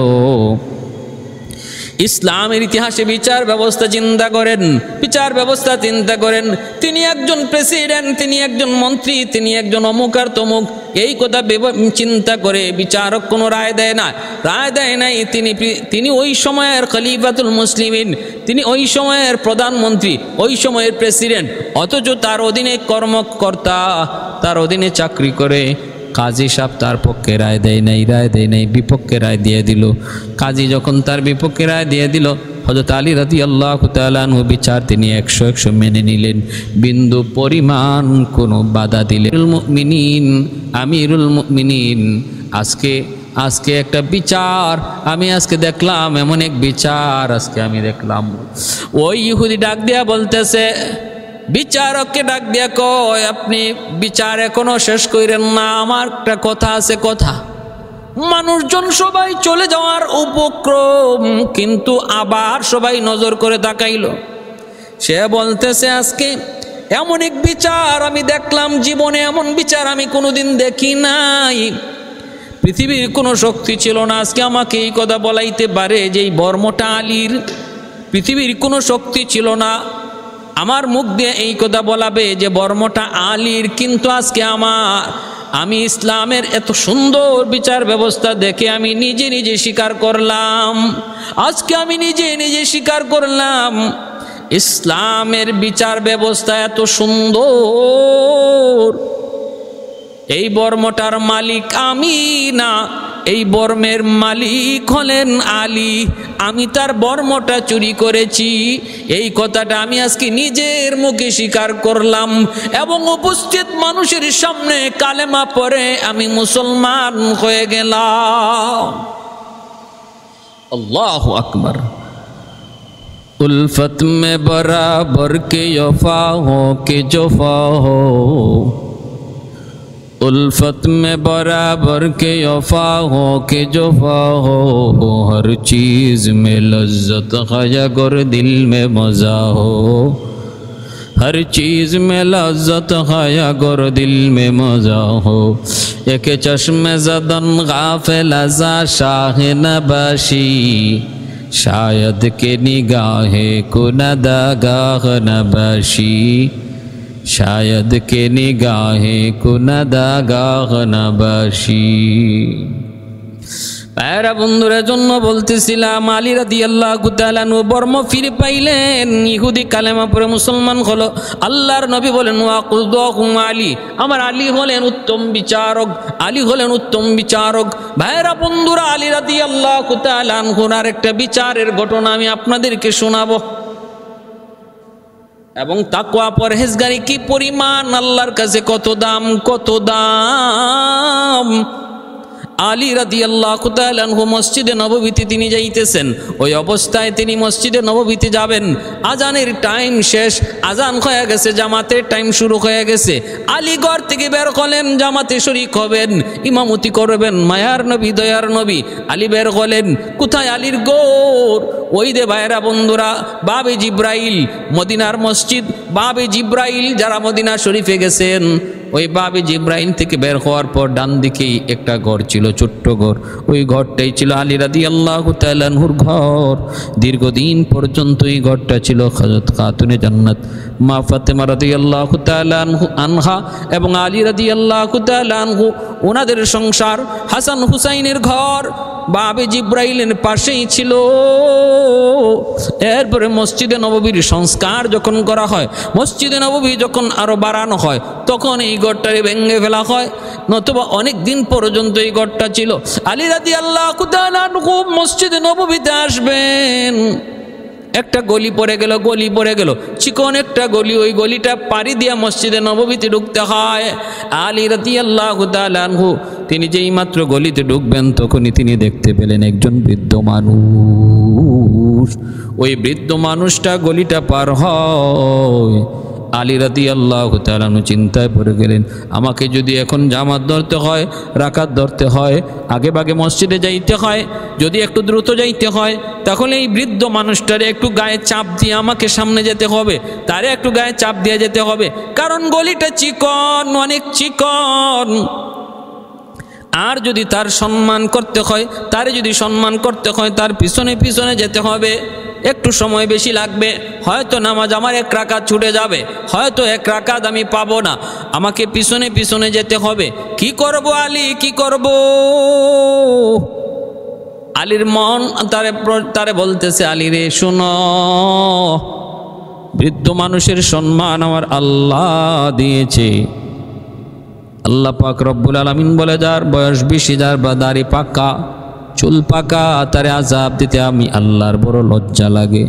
ইসলামের ইতিহাসে বিচার ব্যবস্থা চিন্তা করেন, বিচার ব্যবস্থা চিন্তা করেন। তিনি একজন প্রেসিডেন্ট, তিনি একজন মন্ত্রী, তিনি একজন অমুক আর তমুক, এই কথা চিন্তা করে বিচারক কোনো রায় দেয় না, রায় দেয় নাই। তিনি ওই সময়ের খলিফাতুল মুসলিমিন, তিনি ওই সময়ের প্রধানমন্ত্রী, ওই সময়ের প্রেসিডেন্ট, অথচ তার অধীনে কর্মকর্তা, তার অধীনে চাকরি করে। কাজী সাহেব তার পক্ষে রায় দেয় নাই, রায় দেয় নাই, বিপক্ষে রায় দিয়ে দিল। কাজী যখন তার বিপক্ষে রায় দিয়ে দিল, হযরত আলী রাদিয়াল্লাহু তাআলা আনহু বিচার তিনি 100 মেনে নিলেন, বিন্দু পরিমাণ কোনো বাধা দিলেন। আমিরুল মুমিনিন আজকে একটা বিচার আমি আজকে দেখলাম, এমন এক বিচার আজকে আমি দেখলাম। ওই ইহুদি ডাক দিয়া বলতেছে, বিচারককে ডাক দিয়া কয়, আপনি বিচার এখনো শেষ করেন না, আমার একটা কথা আছে। কথা, মানুষজন সবাই চলে যাওয়ার উপক্রম, কিন্তু আবার সবাই নজর করে তাকাইল। সে বলতেছে, আজকে এমন এক বিচার আমি দেখলাম, জীবনে এমন বিচার আমি কোনোদিন দেখি নাই। পৃথিবীর কোনো শক্তি ছিল না আজকে আমাকে এই কথা বলাইতে পারে যে এই বর্মটা আলীর। পৃথিবীর কোনো শক্তি ছিল না আমার মুখ দিয়ে এই কথা বলাবে যে বর্মটা আলীর, কিন্তু আজকে আমি ইসলামের এত সুন্দর বিচার ব্যবস্থা দেখে আমি নিজে নিজে স্বীকার করলাম। আজকে আমি নিজে নিজে স্বীকার করলাম ইসলামের বিচার ব্যবস্থা এত সুন্দর। এই বর্মটার মালিক আমি না, এই বর্মের মালিক হলেন আলী। আমি তার বর্মটা চুরি করেছি, এই কথাটা আমি আজকে নিজের মুখে স্বীকার করলাম এবং উপস্থিত মানুষের সামনে কালেমা পড়ে আমি মুসলমান হয়ে গেলাম। আল্লাহু আকবার। उल्फत में बराबर के वफा हो के जफा हो, उल्फत में बराबर के वफा हो के जफा हो, हर चीज़ में लज्जत खया गर दिल में मज़ा हो, हर चीज़ में लज्जत खया गर दिल में मज़ा हो। एक चश्मे ज़दन गाफिल अज़ा शाह नबाशी, शायद के निगाहे कुनदा गाह नबाशी, शायद के निगाहे कुनदा गाह नबाशी। पैरा बंधुरा जन्म বলতেছিলাম আলী রাদিয়াল্লাহু তাআলা আনহু বর্ম ফিরে পাইলেন, ইহুদি কালেমা পড়ে মুসলমান হলো। আল্লাহর নবী বলেন ওয়াকুদুহুম আলী, আমার আলী হলেন উত্তম বিচারক, আলী হলেন উত্তম বিচারক। ভাইরা বন্ধুরা, আলী রাদিয়াল্লাহু তাআলা আনহুর আরেকটা বিচারের ঘটনা আমি আপনাদেরকে শোনাবো। এবং তাকওয়া পরহেজগারি কি পরিমাণ, আল্লাহর কাছে কত দাম, কত দাম। আলী রাদিয়াল্লাহু তাআলা আনহু মসজিদে নববীতে তিনি যাইতেছেন, ওই অবস্থায় তিনি মসজিদে নববীতে যাবেন, আজানের টাইম শেষ, আজান হয়ে গেছে, জামাতের টাইম শুরু হয়ে গেছে। আলী ঘর থেকে বের হলেন, জামাতে শরীক হবেন, ইমামতি করবেন। মায়ার নবী, দয়ার নবী আলী বের হলেন। কোথায় আলীর গোর? ওই দে ভাইরা বন্ধুরা, বাবে জিব্রাইল, মদিনার মসজিদ বাবে জিব্রাইল যারা মদিনা শরীফে গেছেন, ওই বাবে জিব্রাইল থেকে বের হওয়ার পর ডান দিকেই একটা ঘর ছিল, ছোট্ট ঘর। ওই ঘরটাই ছিল আলী রাদিয়াল্লাহু তাআলা আনহুর ঘর। দীর্ঘদিন পর্যন্ত এই ঘরটা ছিল হযরত খাতুনে জান্নাত মা ফাতেমা রাদিয়াল্লাহু তাআলা আনহা এবং আলী রাদিয়াল্লাহু তাআলা আনহু, ওনাদের সংসার। হাসান হুসাইনের ঘর বাবে জিব্রাইলের পাশেই ছিল। এরপরে মসজিদে নববীর সংস্কার যখন করা হয়, মসজিদে নববী যখন আরো বাড়ানো হয়, তখন এই ঘরটারে ভেঙে ফেলা হয়, নতুবা অনেক দিন পর্যন্ত এই ঘরটা ছিল। আলী রাদিয়াল্লাহু তাআলা আনহু মসজিদে নববীতে আসবেন, একটা গলি পড়ে গেল, গলি পড়ে গেল, চিকন একটা গলি, ওই গলিটা পাড়ি দিয়া মসজিদে নববীতে ঢুকতে হয়। আলী রাদিয়াল্লাহু তাআলা আনহু তিনি যেই মাত্র গলিতে ঢুকবেন, তখনই তিনি দেখতে পেলেন একজন বৃদ্ধ মানুষ। ওই বৃদ্ধ মানুষটা গলিটা পার হয়। আলী রাদিয়াল্লাহু তাআলা আনহু চিন্তায় পড়ে গেলেন, আমাকে যদি এখন জামাত ধরতে হয়, রাকাত ধরতে হয়, আগে ভাগে মসজিদে যাইতে হয়, যদি একটু দ্রুত যাইতে হয়, তাহলে এই বৃদ্ধ মানুষটারে একটু গায়ে চাপ দিয়ে আমাকে সামনে যেতে হবে, তারে একটু গায়ে চাপ দিয়ে যেতে হবে, কারণ গলিটা চিকন, অনেক চিকন। আর যদি তার সম্মান করতে হয়, তারে যদি সম্মান করতে হয়, তার পিছনে পিছনে যেতে হবে, একটু সময় বেশি লাগবে, হয়তো নামাজ আমার এক রাকাত ছুটে যাবে, হয়তো এক রাকাত আমি পাবো না, আমাকে পিছনে পিছনে যেতে হবে। কি করব আলী, কি করব? আলীর মন তারে বলতেছে, আলী রে শোনো, বৃদ্ধ মানুষের সম্মান আমার আল্লাহ দিয়েছে। আল্লাহ পাক রব্বুল আলামিন বলে, যার বয়স 20,000 বা দাড়ি পাকা, চুল পাকা, তারে আযাব দিতে আমি আল্লাহর বড় লজ্জা লাগে।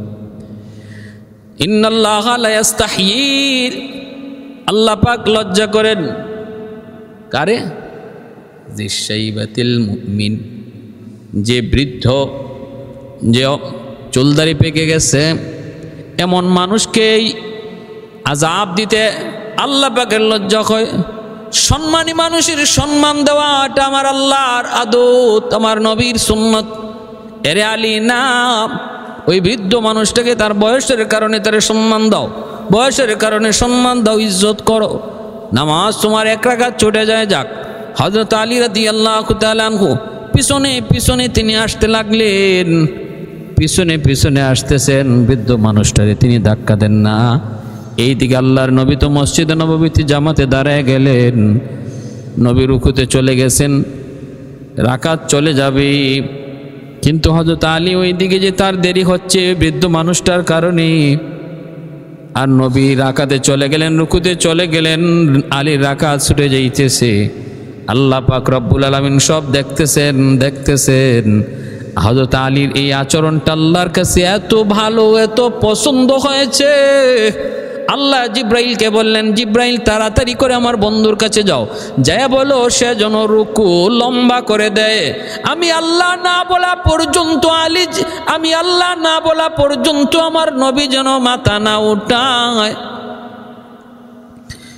ইন্নাল্লাহা লা ইস্তাহয়ী, আল্লাহ পাক লজ্জা করেন কারে? যিশাইবাতিল মুমিন, যে বৃদ্ধ, যে চুলদাড়ি পেকে গেছে, এমন মানুষকেই আযাব দিতে আল্লাহ পাকের লজ্জা হয়। সম্মানী মানুষের সম্মান দেওয়াটা আমার আল্লাহর আদত, আমার নবীর সুন্নত। এরে আলী না, ওই বৃদ্ধ মানুষটাকে তার বয়সের কারণে তারে সম্মান দাও, বয়সের কারণে সম্মান দাও, ইজ্জত করো। নামাজ তোমার এক রাকাত ছুটে যায়, যাক। হযরত আলী রাদিয়াল্লাহু তাআলা আনহু পিছনে পিছনে তিনি আসতে লাগলেন, পিছনে পিছনে আসতেছেন, বৃদ্ধ মানুষটারে তিনি ধাক্কা দেন না। এইদিকে আল্লাহর নবী তো মসজিদে নববীতে জামাতে দাঁড়ায় গেলেন, নবী রুকুতে চলে গেছেন, রাকাত চলে যাবে, কিন্তু হযরত আলী ওইদিকে যে তার দেরি হচ্ছে বৃদ্ধ মানুষটার কারণে, আর নবী রাকাতে চলে গেলেন, রুকুতে চলে গেলেন, আলীর রাকাত ছুটে যাইতেছে। আল্লাহ পাক রব্বুল আলামিন সব দেখতেছেন, দেখতেছেন। হযরত আলীর এই আচরণটা আল্লাহর কাছে এত ভালো, এত পছন্দ হয়েছে। আল্লাহ জিব্রাইলকে বললেন, জিব্রাইল তাড়াতাড়ি করে আমার বন্ধুর কাছে যাও, যায় বলো সে যেন রুকু লম্বা করে দেয়। আমি আল্লাহ না বলা পর্যন্ত আমি আল্লাহ না বলা পর্যন্ত আমার নবী যেন মাথা না উঠায়।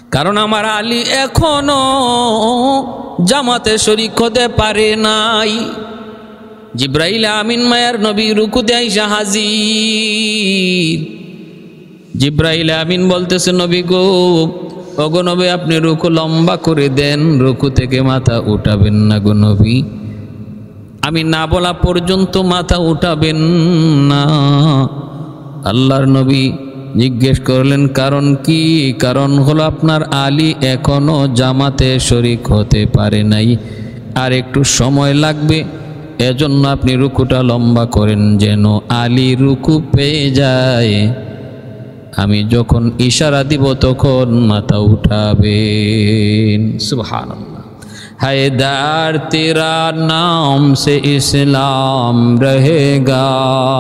কারণ আমার আলী এখনো জামাতে শরীক হতে পারে নাই। জিব্রাইল আমিন মায়ার নবী রুকুতে আইসা হাজির। জিব্রাইল আমিন বলতেছে, নবী গো, ওগো নবী, আপনি রুকু লম্বা করে দেন, রুকু থেকে মাথা উঠাবেন না গো নবী, আমি না বলা পর্যন্ত মাথা উঠাবেন না। আল্লাহর নবী জিজ্ঞেস করলেন, কারণ কি? কারণ হলো আপনার আলী এখনো জামাতে শরীক হতে পারে নাই, আর একটু সময় লাগবে, এজন্য আপনি রুকুটা লম্বা করেন যেন আলী রুকু পেয়ে যায়। আমি যখন ইশারা দিব তখন মাথা উঠাবেন। সুবহানাল্লাহ। हैदर तेरा नाम से इस्लाम रहेगा,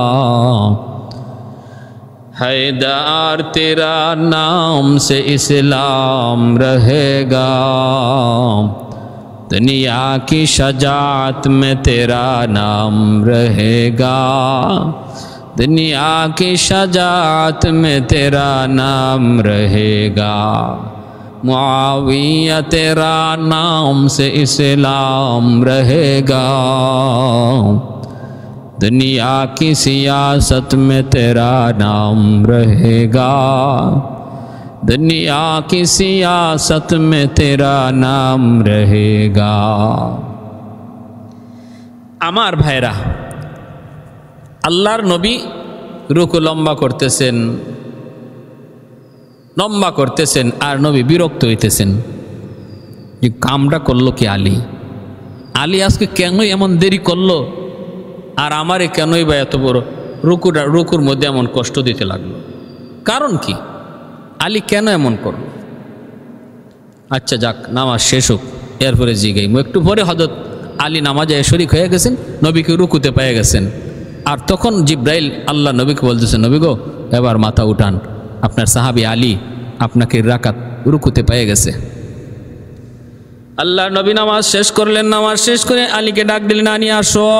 हैदर तेरा नाम से इस्लाम रहेगा, दुनिया की शजात में तेरा नाम रहेगा, दुनिया की शजात में तेरा नाम रहेगा, मुआविया तेरा नाम से इस्लाम रहेगा, दुनिया की सियासत में तेरा नाम रहेगा, दुनिया की सियासत में तेरा नाम रहेगा। আমার ভাইরা, আল্লাহর নবী রুকু লম্বা করতেছেন, লম্বা করতেছেন, আর নবী বিরক্ত হইতেছেন যে কামটা করলো কি আলী? আলী আজকে কেনই এমন দেরি করলো, আর আমারে কেনই বা এত বড় রুকুর মধ্যে এমন কষ্ট দিতে লাগলো? কারণ কি? আলী কেন এমন করল? আচ্ছা যাক, নামাজ শেষ হোক, এরপরে জিগাই। একটু পরে হযরত আলী নামাজে শরীক হয়ে গেছেন, নবীকে রুকুতে পেয়ে গেছেন। আর তখন জিব্রাইল আল্লাহ নবীকে বলতেছেন, নবী গো, এবার মাথা উঠান, আপনার সাহাবী আলী আপনাকে রাকাত রুকুতে পেয়ে গেছে। আল্লাহ নবী নামাজ শেষ করলেন, নামাজ শেষ করে আলীকে ডাক দিলেন, আনি আসো।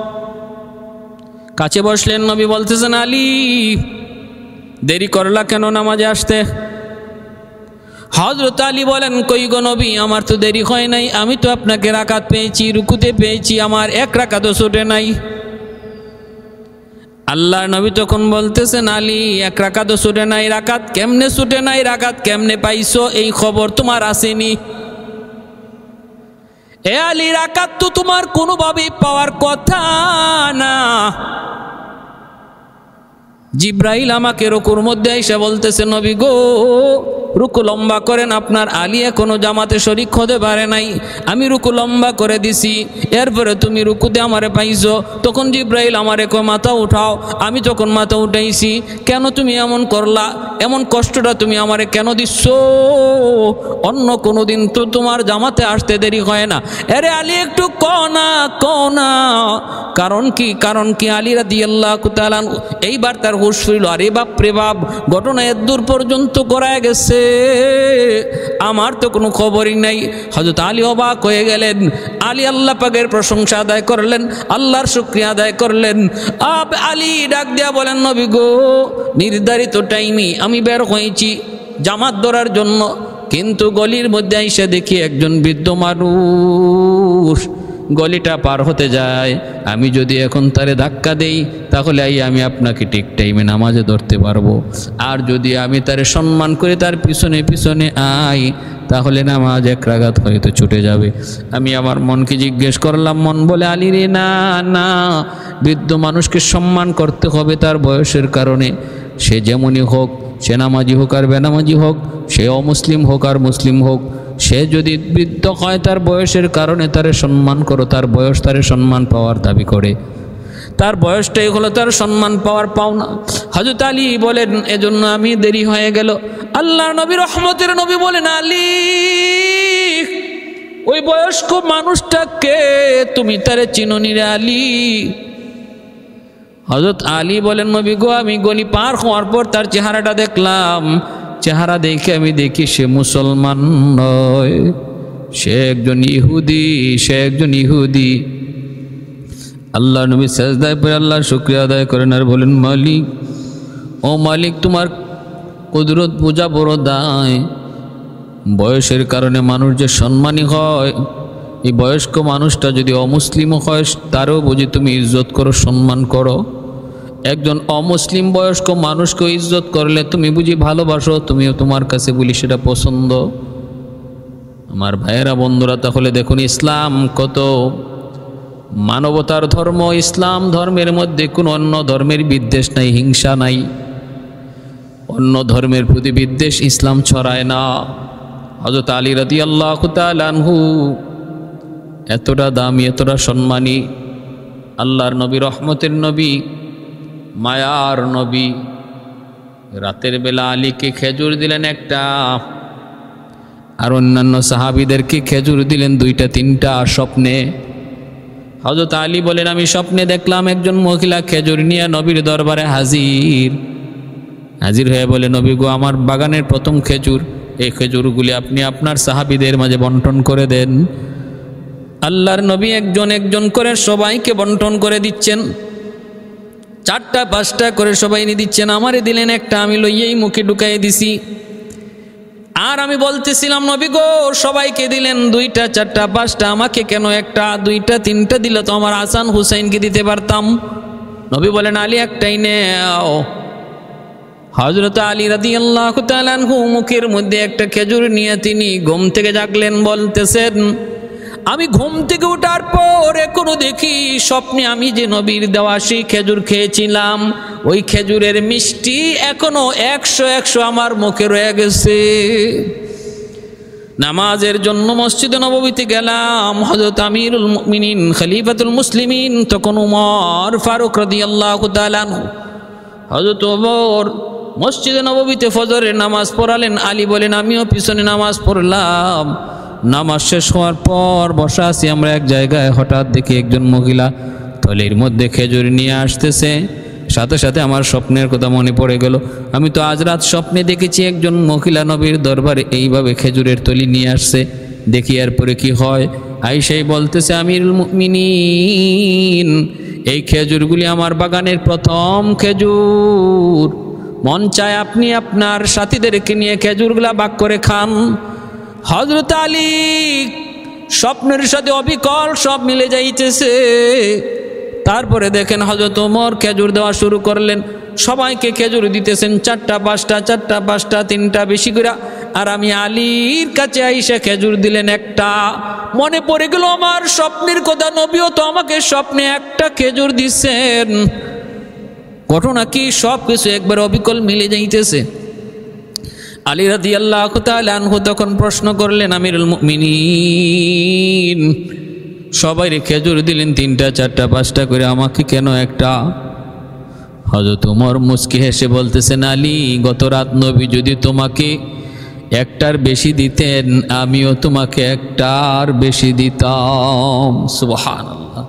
কাছে বসলেন, নবী বলতেছেন, আলী দেরি করলা কেন নামাজে আসতে? হযরত আলী বলেন, কই গো নবী, আমার তো দেরি হয় নাই, আমি তো আপনাকে রাকাত পেয়েছি, রুকুতে পেয়েছি, আমার এক রাকাতও ছুটে নাই। আল্লাহ নবী তখন বলতেছেন, আলী এক রাকাতও ছুটে নাই, রাকাত কেমনে ছুটে নাই, রাকাত কেমনে পাইছো, এই খবর তোমার আসেনি? এ আলী, রাকাত তো তোমার কোনোভাবেই পাওয়ার কথা না। জিব্রাইল আমাকে রুকুর মধ্যে এসে বলতেছে, নবী গো, রুকু লম্বা করেন, আপনার আলী এখনো জামাতে শরীক হতে পারে নাই, আমি রুকু লম্বা করে দিছি, এরপরে তুমি রুকুতে আমারে পাইছো। তখন জিব্রাইল আমারে কয়, মাথা উঠাও। আমি তখন মাথা উঠাইছি। কেন তুমি এমন করলা? এমন কষ্টটা তুমি আমারে কেন দিচ্ছ? অন্য কোনো দিন তো তোমার জামাতে আসতে দেরি হয় না। আরে আলী, একটু কনা কনা, কারণ কি? কারণ কি? আলী রাদিয়াল্লাহু তাআলা এইবার তার হুঁশ ফিরল। আরে বাপ রে বাপ, ঘটনা এত দূর পর্যন্ত করায় গেছে, আমার তো কোনো খবরই নাই। হযরত আলী অবাক হয়ে গেলেন। আলী আল্লাহ পাকের প্রশংসা আদায় করলেন, আল্লাহর শুকরিয়া আদায় করলেন। আলী ডাক দিয়া বলেন, নবী গো, নির্ধারিত টাইমে আমি বের হয়েছি জামাত ধরার জন্য, কিন্তু গলির মধ্যে এসে দেখি একজন বৃদ্ধ মানুষ গলিটা পার হতে যায়। আমি যদি এখন তারে ধাক্কা দেই, তাহলে আমি আপনাকে ঠিক টাইমে নামাজে ধরতে পারবো, আর যদি আমি তারে সম্মান করে তার পিছনে পিছনে আই, তাহলে নামাজ এক রাকাত হয়তো ছুটে যাবে। আমি আমার মনকে জিজ্ঞেস করলাম, মন বলে, আলী রে, না না, বৃদ্ধ মানুষকে সম্মান করতে হবে তার বয়সের কারণে। সে যেমনই হোক, সে নামাজি হোক আর বেনামাজি হোক, সে অমুসলিম হোক আর মুসলিম হোক, সে যদি বৃদ্ধ হয় তার বয়সের কারণে তারে সম্মান করো। তার বয়স তারে সম্মান পাওয়ার দাবি করে, তার বয়সটাই হলো তার সম্মান পাওয়ার পাওনা। হযরত আলী বলেন, এজন্য আমি দেরি হয়ে গেল। আল্লাহ নবী রহমতের নবী বলেন, আলী, ওই বয়স্ক মানুষটাকে তুমি তারে চিনোনি রে আলী? হযরত আলী বলেন, নবী গো, আমি গলি পার হওয়ার পর তার চেহারাটা দেখলাম, চেহারা দেখে আমি দেখি সে মুসলমান নয়, সে একজন ইহুদি, সে একজন ইহুদি। আল্লাহ নবী সাজদায় পড়ে আল্লাহর শুকরিয়া আদায় করেন আর বলেন, মালিক, ও মালিক, তোমার কুদরত পূজা বড় দায়। বয়সের কারণে মানুষ যে সম্মানী হয়, এই বয়স্ক মানুষটা যদি অমুসলিমও হয় তারও বুঝি তুমি ইজ্জত করো, সম্মান করো। একজন অমুসলিম বয়স্ক মানুষকে ইজ্জত করলে তুমি বুঝি ভালোবাসো, তুমিও তোমার কাছে বলি সেটা পছন্দ। আমার ভাইয়েরা, বন্ধুরা, তাহলে দেখুন ইসলাম কত মানবতার ধর্ম। ইসলাম ধর্মের মধ্যে কোনো অন্য ধর্মের বিদ্বেষ নাই, হিংসা নাই, অন্য ধর্মের প্রতি বিদ্বেষ ইসলাম ছড়ায় না। হযরত আলী রাদিয়াল্লাহু তাআলা আনহু এতটা দামি, এতটা সম্মানী আল্লাহর নবী, রহমতের নবী, মায়ার নবী, রাতের বেলা আলীকে খেজুর দিলেন একটা, আর অন্যান্য সাহাবীদেরকে খেজুর দিলেন দুইটা তিনটা স্বপ্নে। হযরত আলী বলেন, আমি স্বপ্নে দেখলাম একজন মহিলা খেজুর নিয়ে নবীর দরবারে হাজির হয়ে বলে, নবী গো, আমার বাগানের প্রথম খেজুর, এই খেজুরগুলি আপনি আপনার সাহাবীদের মাঝে বন্টন করে দেন। আল্লাহর নবী একজন একজন করে সবাইকে বন্টন করে দিচ্ছেন, 4টা 5টা করে সবাই নিয়ে দিচ্ছেন। আমারে দিলেন একটা, আমি লইয়েই মুখে ঢুকাই দিছি। আর আমি বলতেছিলাম, নবী গো, সবাইকে দিলেন 2টা 4টা 5টা, আমাকে কেন একটা 2টা 3টা দিলে তো আমার হাসান হুসাইনকে দিতে পারতাম। নবী বলেন, আলী একটাই নেও। হযরত আলী রাদিয়াল্লাহু তাআলা আনহু মুখের মধ্যে একটা খেজুর নিয়ে তিনি ঘুম থেকে জাগলেন, বলতেছেন, আমি ঘুম থেকে ওঠার পর এখনো দেখি স্বপ্নে আমি যে নবীর দেওয়া সেই খেজুর খেয়েছিলাম, ওই খেজুরের মিষ্টি এখনো 100 আমার মুখে রয়ে গেছে। নামাজের জন্য মসজিদে নববীতে গেলাম। হযরত আমিরুল মুমিনিন খলিফাতুল মুসলিমিন তখন উমর ফারুক রাদিয়াল্লাহু তাআলা আনহু, হযরত ওমর মসজিদে নববীতে ফজরের নামাজ পড়ালেন। আলী বলেন, আমিও পিছনে নামাজ পড়লাম। নামাজ শেষ হওয়ার পর বসা আছি আমরা এক জায়গায়, হঠাৎ দেখি একজন মহিলা থলির মধ্যে খেজুর নিয়ে আসতেছে। সাথে সাথে আমার স্বপ্নের কথা মনে পড়ে গেল, আমি তো আজ রাত স্বপ্নে দেখেছি একজন মহিলা নবীর দরবারে এইভাবে খেজুরের থলি নিয়ে আসছে, দেখি এরপরে কি হয়। আয়েশাই বলতেছে, আমিরুল মুমিনিন, এই খেজুরগুলি আমার বাগানের প্রথম খেজুর, মন চায় আপনি আপনার সাথীদেরকে নিয়ে খেজুরগুলা ভাগ করে খান। হযরত আলী স্বপ্নের সাথে অবিকল সব মিলে যাইতেছে। তারপরে দেখেন হযরত ওমর খেজুর দেওয়া শুরু করলেন, সবাইকে খেজুর দিতেছেন 4টা 5টা 4টা 5টা 3টা বেশি করে। আর আমি আলীর কাছে আইসা খেজুর দিলেন একটা। মনে পড়ে গেল আমার স্বপ্নের কথা, নবীও তো আমাকে স্বপ্নে একটা খেজুর দিচ্ছেন। ঘটনা কি, সব কিছু একবার অবিকল মিলে যাইতেছে। আলী রাদিয়াল্লাহু তাআলা আনহু তখন প্রশ্ন করলেন, আমিরুল মুমিনিন, সবাইরে খেজুর দিলেন 3টা 4টা 5টা করে, আমাকে কেন একটা? হযরত ওমর মুস্কি হেসে বলতেছেন, আলী, গত রাত নবী যদি তোমাকে একটার বেশি দিতেন, আমিও তোমাকে একটার বেশি দিতাম। সুবহানাল্লাহ।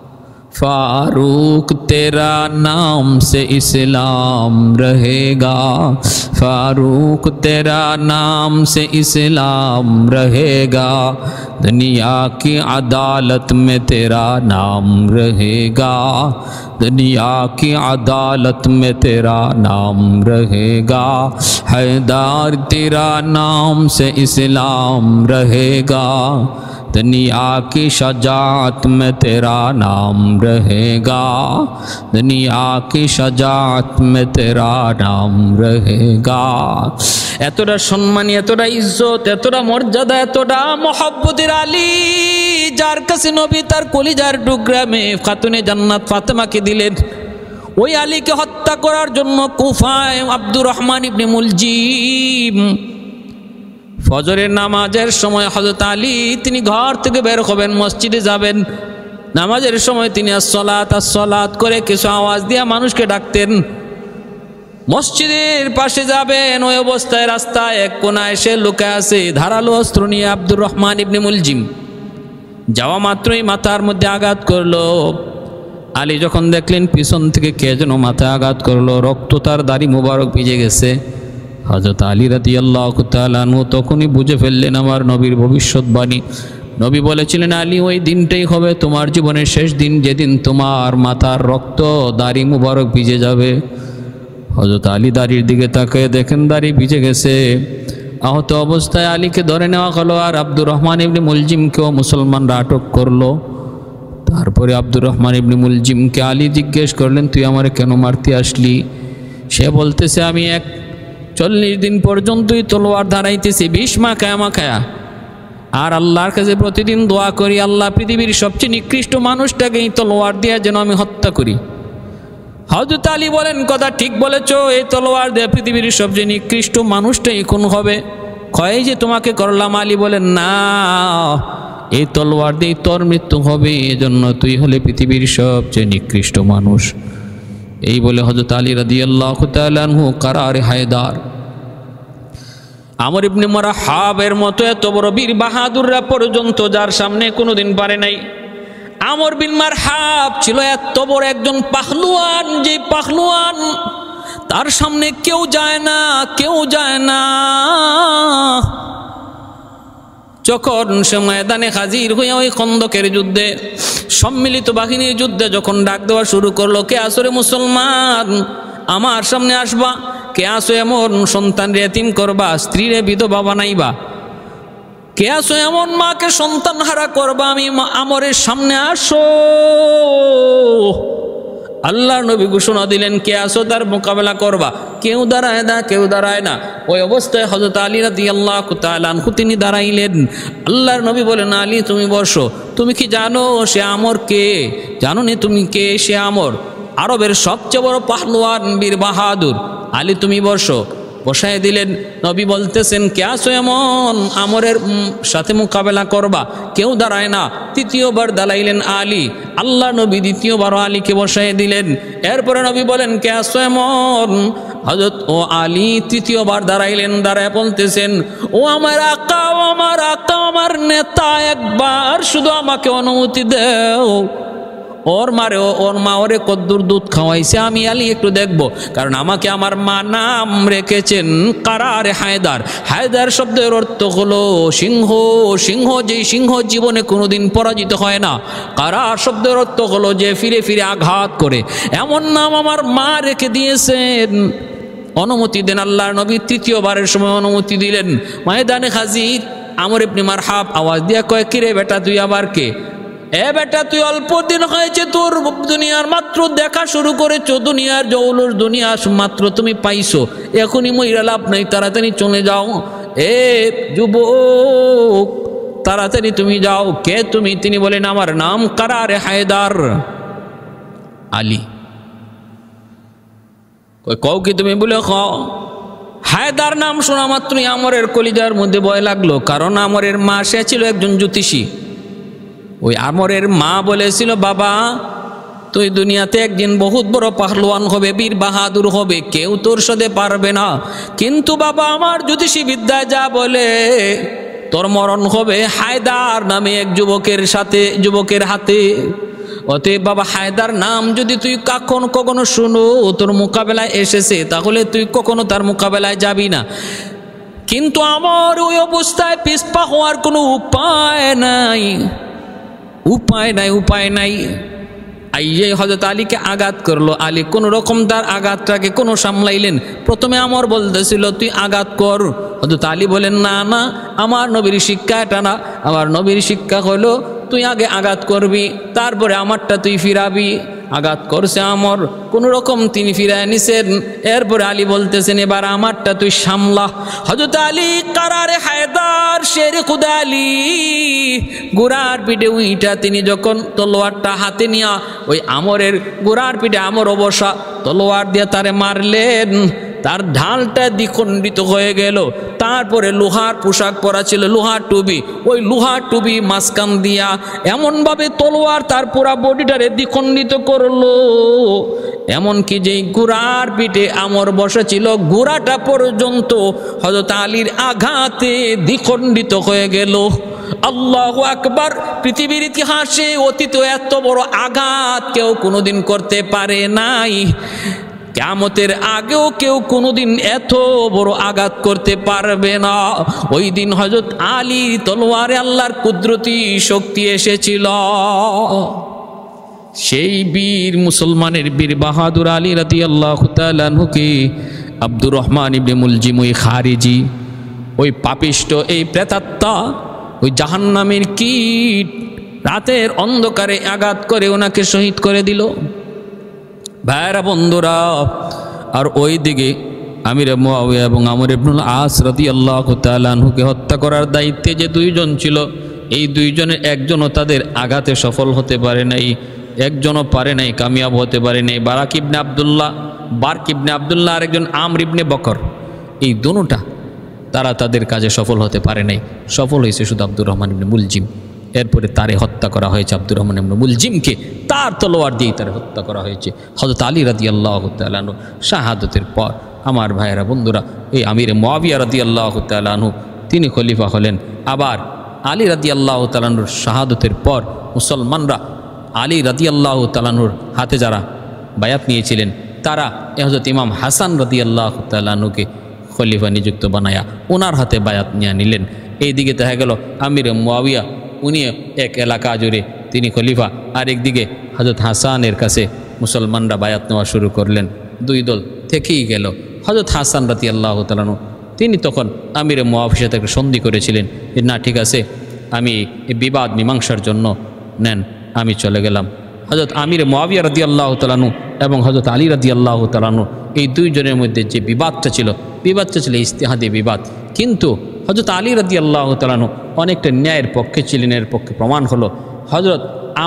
फारूक तेरा नाम से इस्लाम रहेगा, फारूक तेरा नाम से इस्लाम रहेगा, दुनिया की अदालत में तेरा नाम रहेगा, दुनिया की अदालत में तेरा नाम रहेगा, हैदर तेरा नाम से इस्लाम रहेगा, दुनिया की शजात में तेरा नाम रहेगा, दुनिया की शजात में तेरा नाम रहेगा। এতটা সম্মান, এতটা ইজ্জত, এতটা মর্যাদা, এতটা মহব্বতের আলী, যার কাছে নবী তার কলিজার টুকরা মেয়ে খাতুনে জান্নাত ফাতেমাকে দিলেন। ওই আলীকে হত্যা করার জন্য কুফায় আব্দুর রহমান ইবনে মুলজিম ফজরের নামাজের সময় হযরত আলী তিনি ঘর থেকে বের হবেন, মসজিদে যাবেন। নামাজের সময় তিনি আসসালাত আসসালাত করে কিছু আওয়াজ দিয়ে মানুষকে ডাকতেন। মসজিদের পাশে যাবেন, ওই অবস্থায় রাস্তায় এক কোণায় এসে লুকায় আছে ধারালো অস্ত্র নিয়ে আব্দুর রহমান ইবনে মুলজিম। যাওয়া মাত্রই মাথার মধ্যে আঘাত করলো। আলী যখন দেখলেন পিছন থেকে কে যেন মাথায় আঘাত করলো, রক্ত তার দাড়ি মুবারক ভিজে গেছে। হযরত আলী রাদিয়াল্লাহু তাআলা আনহু তখনই বুঝে ফেললেন আমার নবীর ভবিষ্যৎবাণী। নবী বলেছিলেন, আলী, ওই দিনটাই হবে তোমার জীবনের শেষ দিন, যেদিন তোমার মাথার রক্ত দাড়ি মুবারক ভিজে যাবে। হযরত আলী দাড়ির দিকে তাকিয়ে দেখেন দাড়ি ভিজে গেছে। আহত অবস্থায় আলীকে ধরে নেওয়া হলো, আর আব্দুর রহমান ইবনে মুলজিমকেও মুসলমানরা আটক করলো। তারপরে আব্দুর রহমান ইবনে মুলজিমকে আলী জিজ্ঞেস করলেন, তুই আমারে কেন মারতে আসলি? সে বলতেছে, আমি 40 দিন পর্যন্তই তলোয়ার ধারাইতেছি, 20 মাখায়া, আর আল্লাহর কাছে প্রতিদিন দোয়া করি, আল্লাহ পৃথিবীর সবচেয়ে নিকৃষ্ট মানুষটাকে এই তলোয়ার দিয়ে যেন আমি হত্যা করি। হযরত আলী বলেন, কথা ঠিক বলেছ, এই তলোয়ার দিয়ে পৃথিবীর সবচেয়ে নিকৃষ্ট মানুষটাই খুন হবে। কয় যে তোমাকে করলাম। আলী বলেন, না, এই তলোয়ার দিয়ে তোর মৃত্যু হবে, এজন্য তুই হলে পৃথিবীর সবচেয়ে নিকৃষ্ট মানুষ। এই বলে হযরত আলী রাদিয়াল্লাহু তাআলা আনহু কারারে হায়দার, আমর ইবনে মারহাবের মতো এত বড় বীর বাহাদুররা পর্যন্ত যার সামনে কোনোদিন পারে নাই। আমর বিন মারহাব ছিল এত বড় একজন পাহলুয়ান, যে পাহলুয়ান তার সামনে কেউ যায় না। যখন সে ময়দানে হাজির হইয়া ওই খন্দকের যুদ্ধে, সম্মিলিত বাহিনীর যুদ্ধে যখন ডাক দেওয়া শুরু করলো, কে আসরে মুসলমান আমার সামনে আসবা, কে আসো এমন সন্তান এতিম করবা, স্ত্রীরে বিধবা বানাইবা, কে আসো এমন মাকে সন্তান হারা করবা, আমি আমরের সামনে আসো। আল্লাহ নবী ঘোষণা দিলেন, কে আসো তার মোকাবেলা করবা। কেউ দাঁড়ায় না। ওই অবস্থায় হযরত আলী রাদিয়াল্লাহু তাআলা আনহু তিনি দাঁড়াইলেন। আল্লাহর নবী বলেন, আলী তুমি বসো। তুমি কি জানো সে আমর কে? জানো নি তুমি কে? সে আমর আরবের সবচেয়ে বড় পাহলওয়ান, বীর বাহাদুর। আলী তুমি বসো। বসায় দিলেন। নবী বলতেছেন, কে আসো এমন আমরের সাথে মোকাবেলা করবা? কেউ দাঁড়ায় না। তৃতীয়বার দাঁড়াইলেন আলী। আল্লাহ নবী দ্বিতীয়বার আলীকে বসায় দিলেন। এরপরে নবী বলেন, কে আসো এমন? হযরত আলী তৃতীয়বার দাঁড়াইলেন। দাঁড়ায় বলতেছেন, ও আমার আকা, আমার নেতা, একবার শুধু আমাকে অনুমতি দেও। ওর মা ওরে কদ্দুর দুধ খাওয়াইছে, আমি আলী একটু দেখব। কারণ আমাকে আমার মা নাম রেখেছেন কারারে হায়দার। হায়দার শব্দের অর্থ হলো সিংহ। যেই সিংহ জীবনে কোনোদিন পরাজিত হয় না। কারার শব্দের অর্থ হলো যে ফিরে ফিরে আঘাত করে। এমন নাম আমার মা রেখে দিয়েছেন। অনুমতি দেন। আল্লাহর নবী তৃতীয়বারের সময় অনুমতি দিলেন। ময়দানে হাজির আমর ইবনে মারহাব আওয়াজ দিয়া কয়, কিরে বেটা, তুই আবার কে? এ বেটা, তুই অল্প দিন হয়েছে তোর দুনিয়ার মাত্র দেখা শুরু করেছো, দুনিয়ার জৌলুস দুনিয়া মাত্র তুমি পাইছো, এখনই মইরা লাভ নাই, তাড়াতাড়ি চলে যাও। এ যুবক, তাড়াতাড়ি তুমি যাও। কে তুমি? তিনি বলেন, আমার নাম কারারে হায়দার। আলী কও কি তুমি? বলে খাও। হায়দার নাম শোনা মাত্রই আমরের কলিজার মধ্যে ভয় লাগলো। কারণ আমরের মা সে ছিল একজন জ্যোতিষী। ওই আমরের মা বলেছিল, বাবা তুই দুনিয়াতে একদিন বহুত বড় পাহলওয়ান হবে, বীর বাহাদুর হবে, কেউ তোর সাথে পারবে না। কিন্তু বাবা, আমার জ্যোতিষী বিদ্যায় যা বলে তোর মরণ হবে হায়দার নামে এক যুবকের হাতে। অতএব বাবা, হায়দার নাম যদি তুই কখনো শুনো তোর মোকাবেলায় এসেছে, তাহলে তুই কখনো তার মোকাবেলায় যাবি না। কিন্তু আমার ওই অবস্থায় পিছপা হওয়ার কোনো উপায় নাই। আইয়ে হযরত আলীকে আঘাত করলো। আলী কোন রকম তার আঘাতটাকে সামলাইলেন। প্রথমে আমর বলতেছিল, তুই আঘাত কর। হযরত আলী বলেন, না, আমার নবীর শিক্ষা এটা না। আমার নবীর শিক্ষা হলো তুই আগে আঘাত করবি, তারপরে আমারটা তুই ফিরাবি। আঘাত করছে আমর, কোন রকম তিনি ফিরায় নিছেন। এরপরে আলী বলতেছেন, এবার আমারটা তুই সামলা। হযরত আলী কারারে হায়দার শের খুদা আলী গোড়ার পিঠে উইটা তিনি যখন তলোয়ারটা হাতে নিয়া ওই আমরের গোড়ার পিঠে আমর অবসা তলোয়ার দিয়ে তারে মারলেন। তার ঢালটা দ্বিখণ্ডিত হয়ে গেল। তারপরে লোহার পোশাক পরা ছিল, লোহার টুপি, ওই লোহার টুপি মাঝখান দিয়া এমনভাবে তলোয়ার তার পুরা বডিটারে দ্বিখণ্ডিত করলো। এমনকি যেই গোড়ার পিঠে আমর বসেছিল, গোড়াটা পর্যন্ত হযরত আলীর আঘাতে দ্বিখণ্ডিত হয়ে গেল। আল্লাহু আকবার। পৃথিবীর ইতিহাসে অতীত এত বড় আঘাত কেউ কোনোদিন করতে পারে নাই। কিয়ামতের আগেও কেউ কোনোদিন এত বড় আঘাত করতে পারবে না। ওই দিন হযরত আলীর তলোয়ারে আল্লাহর কুদরতি শক্তি এসেছিল। সেই বীর মুসলমানের বীর বাহাদুর আলী রাদিয়াল্লাহু তাআলা আনহুকে আব্দুর রহমান ইবনে মুলজিম ওই খারিজি ওই পাপিষ্ট এই প্রেতাত্মা ওই জাহান্নামের কীট রাতের অন্ধকারে আঘাত করে ওনাকে শহীদ করে দিল। ভাইরা বন্ধুরা, আর ওই দিকে আমির মুআবিয়া এবং আমর ইবনুল আস রাদিয়াল্লাহু তাআলা আনহুকে হত্যা করার দায়িত্বে যে দুইজন ছিল, এই দুইজনের একজনও তাদের আঘাতে সফল হতে পারে নাই, একজনও পারে নাই, কামিয়াব হতে পারে নাই। বার্ক ইবনে আব্দুল্লাহ আর একজন আমর ইবনে বকর, এই দুটোটা তারা তাদের কাজে সফল হতে পারে নাই। সফল হয়েছে শুধু আব্দুর রহমান ইবনে মুলজিম। এরপরে তারে হত্যা করা হয়েছে, আব্দুর রহমান ইবনে মুলজিমকে তার তলোয়ার দিয়েই তারে হত্যা করা হয়েছে। হযরত আলী রাদিয়াল্লাহু তাআলা আনহু শাহাদাতের পর আমার ভাইয়েরা বন্ধুরা, এই আমির মুআবিয়া রাদিয়াল্লাহু তাআলা আনহু তিনি খলিফা হলেন। আবার আলী রাদিয়াল্লাহু তাআলা আনহুর শাহাদাতের পর মুসলমানরা আলী রাদিয়াল্লাহু তাআলা আনহুর হাতে যারা বায়াত নিয়েছিলেন, তারা হযরত ইমাম হাসান রাদিয়াল্লাহু তাআলা আনহুকে খলিফা নিযুক্ত বানায়া ওনার হাতে বায়াত নিয়ে নিলেন। এইদিকে দেখা গেল আমির মুআবিয়া উনি এক এলাকা জুড়ে তিনি খলিফা, আর একদিকে হযরত হাসানের কাছে মুসলমানরা বায়াত নেওয়া শুরু করলেন। দুই দল থেকেই গেল। হযরত হাসান রাদিয়াল্লাহু তাআলা আনহু তিনি তখন আমির মুআবিয়ার সাথে একটা সন্ধি করেছিলেন যে না ঠিক আছে, আমি এই বিবাদ মীমাংসার জন্য নেন, আমি চলে গেলাম। হযরত আমির মুআবিয়া রাদিয়াল্লাহু তাআলা আনহু এবং হযরত আলী রাদিয়াল্লাহু তাআলা আনহু এই দুইজনের মধ্যে যে বিবাদটা ছিল ইজতিহাদি বিবাদ। কিন্তু হযরত আলী রাদিয়াল্লাহু তাআলা আনহু অনেকটা ন্যায়ের পক্ষে ছিলেন। এর পক্ষে প্রমাণ হলো হযরত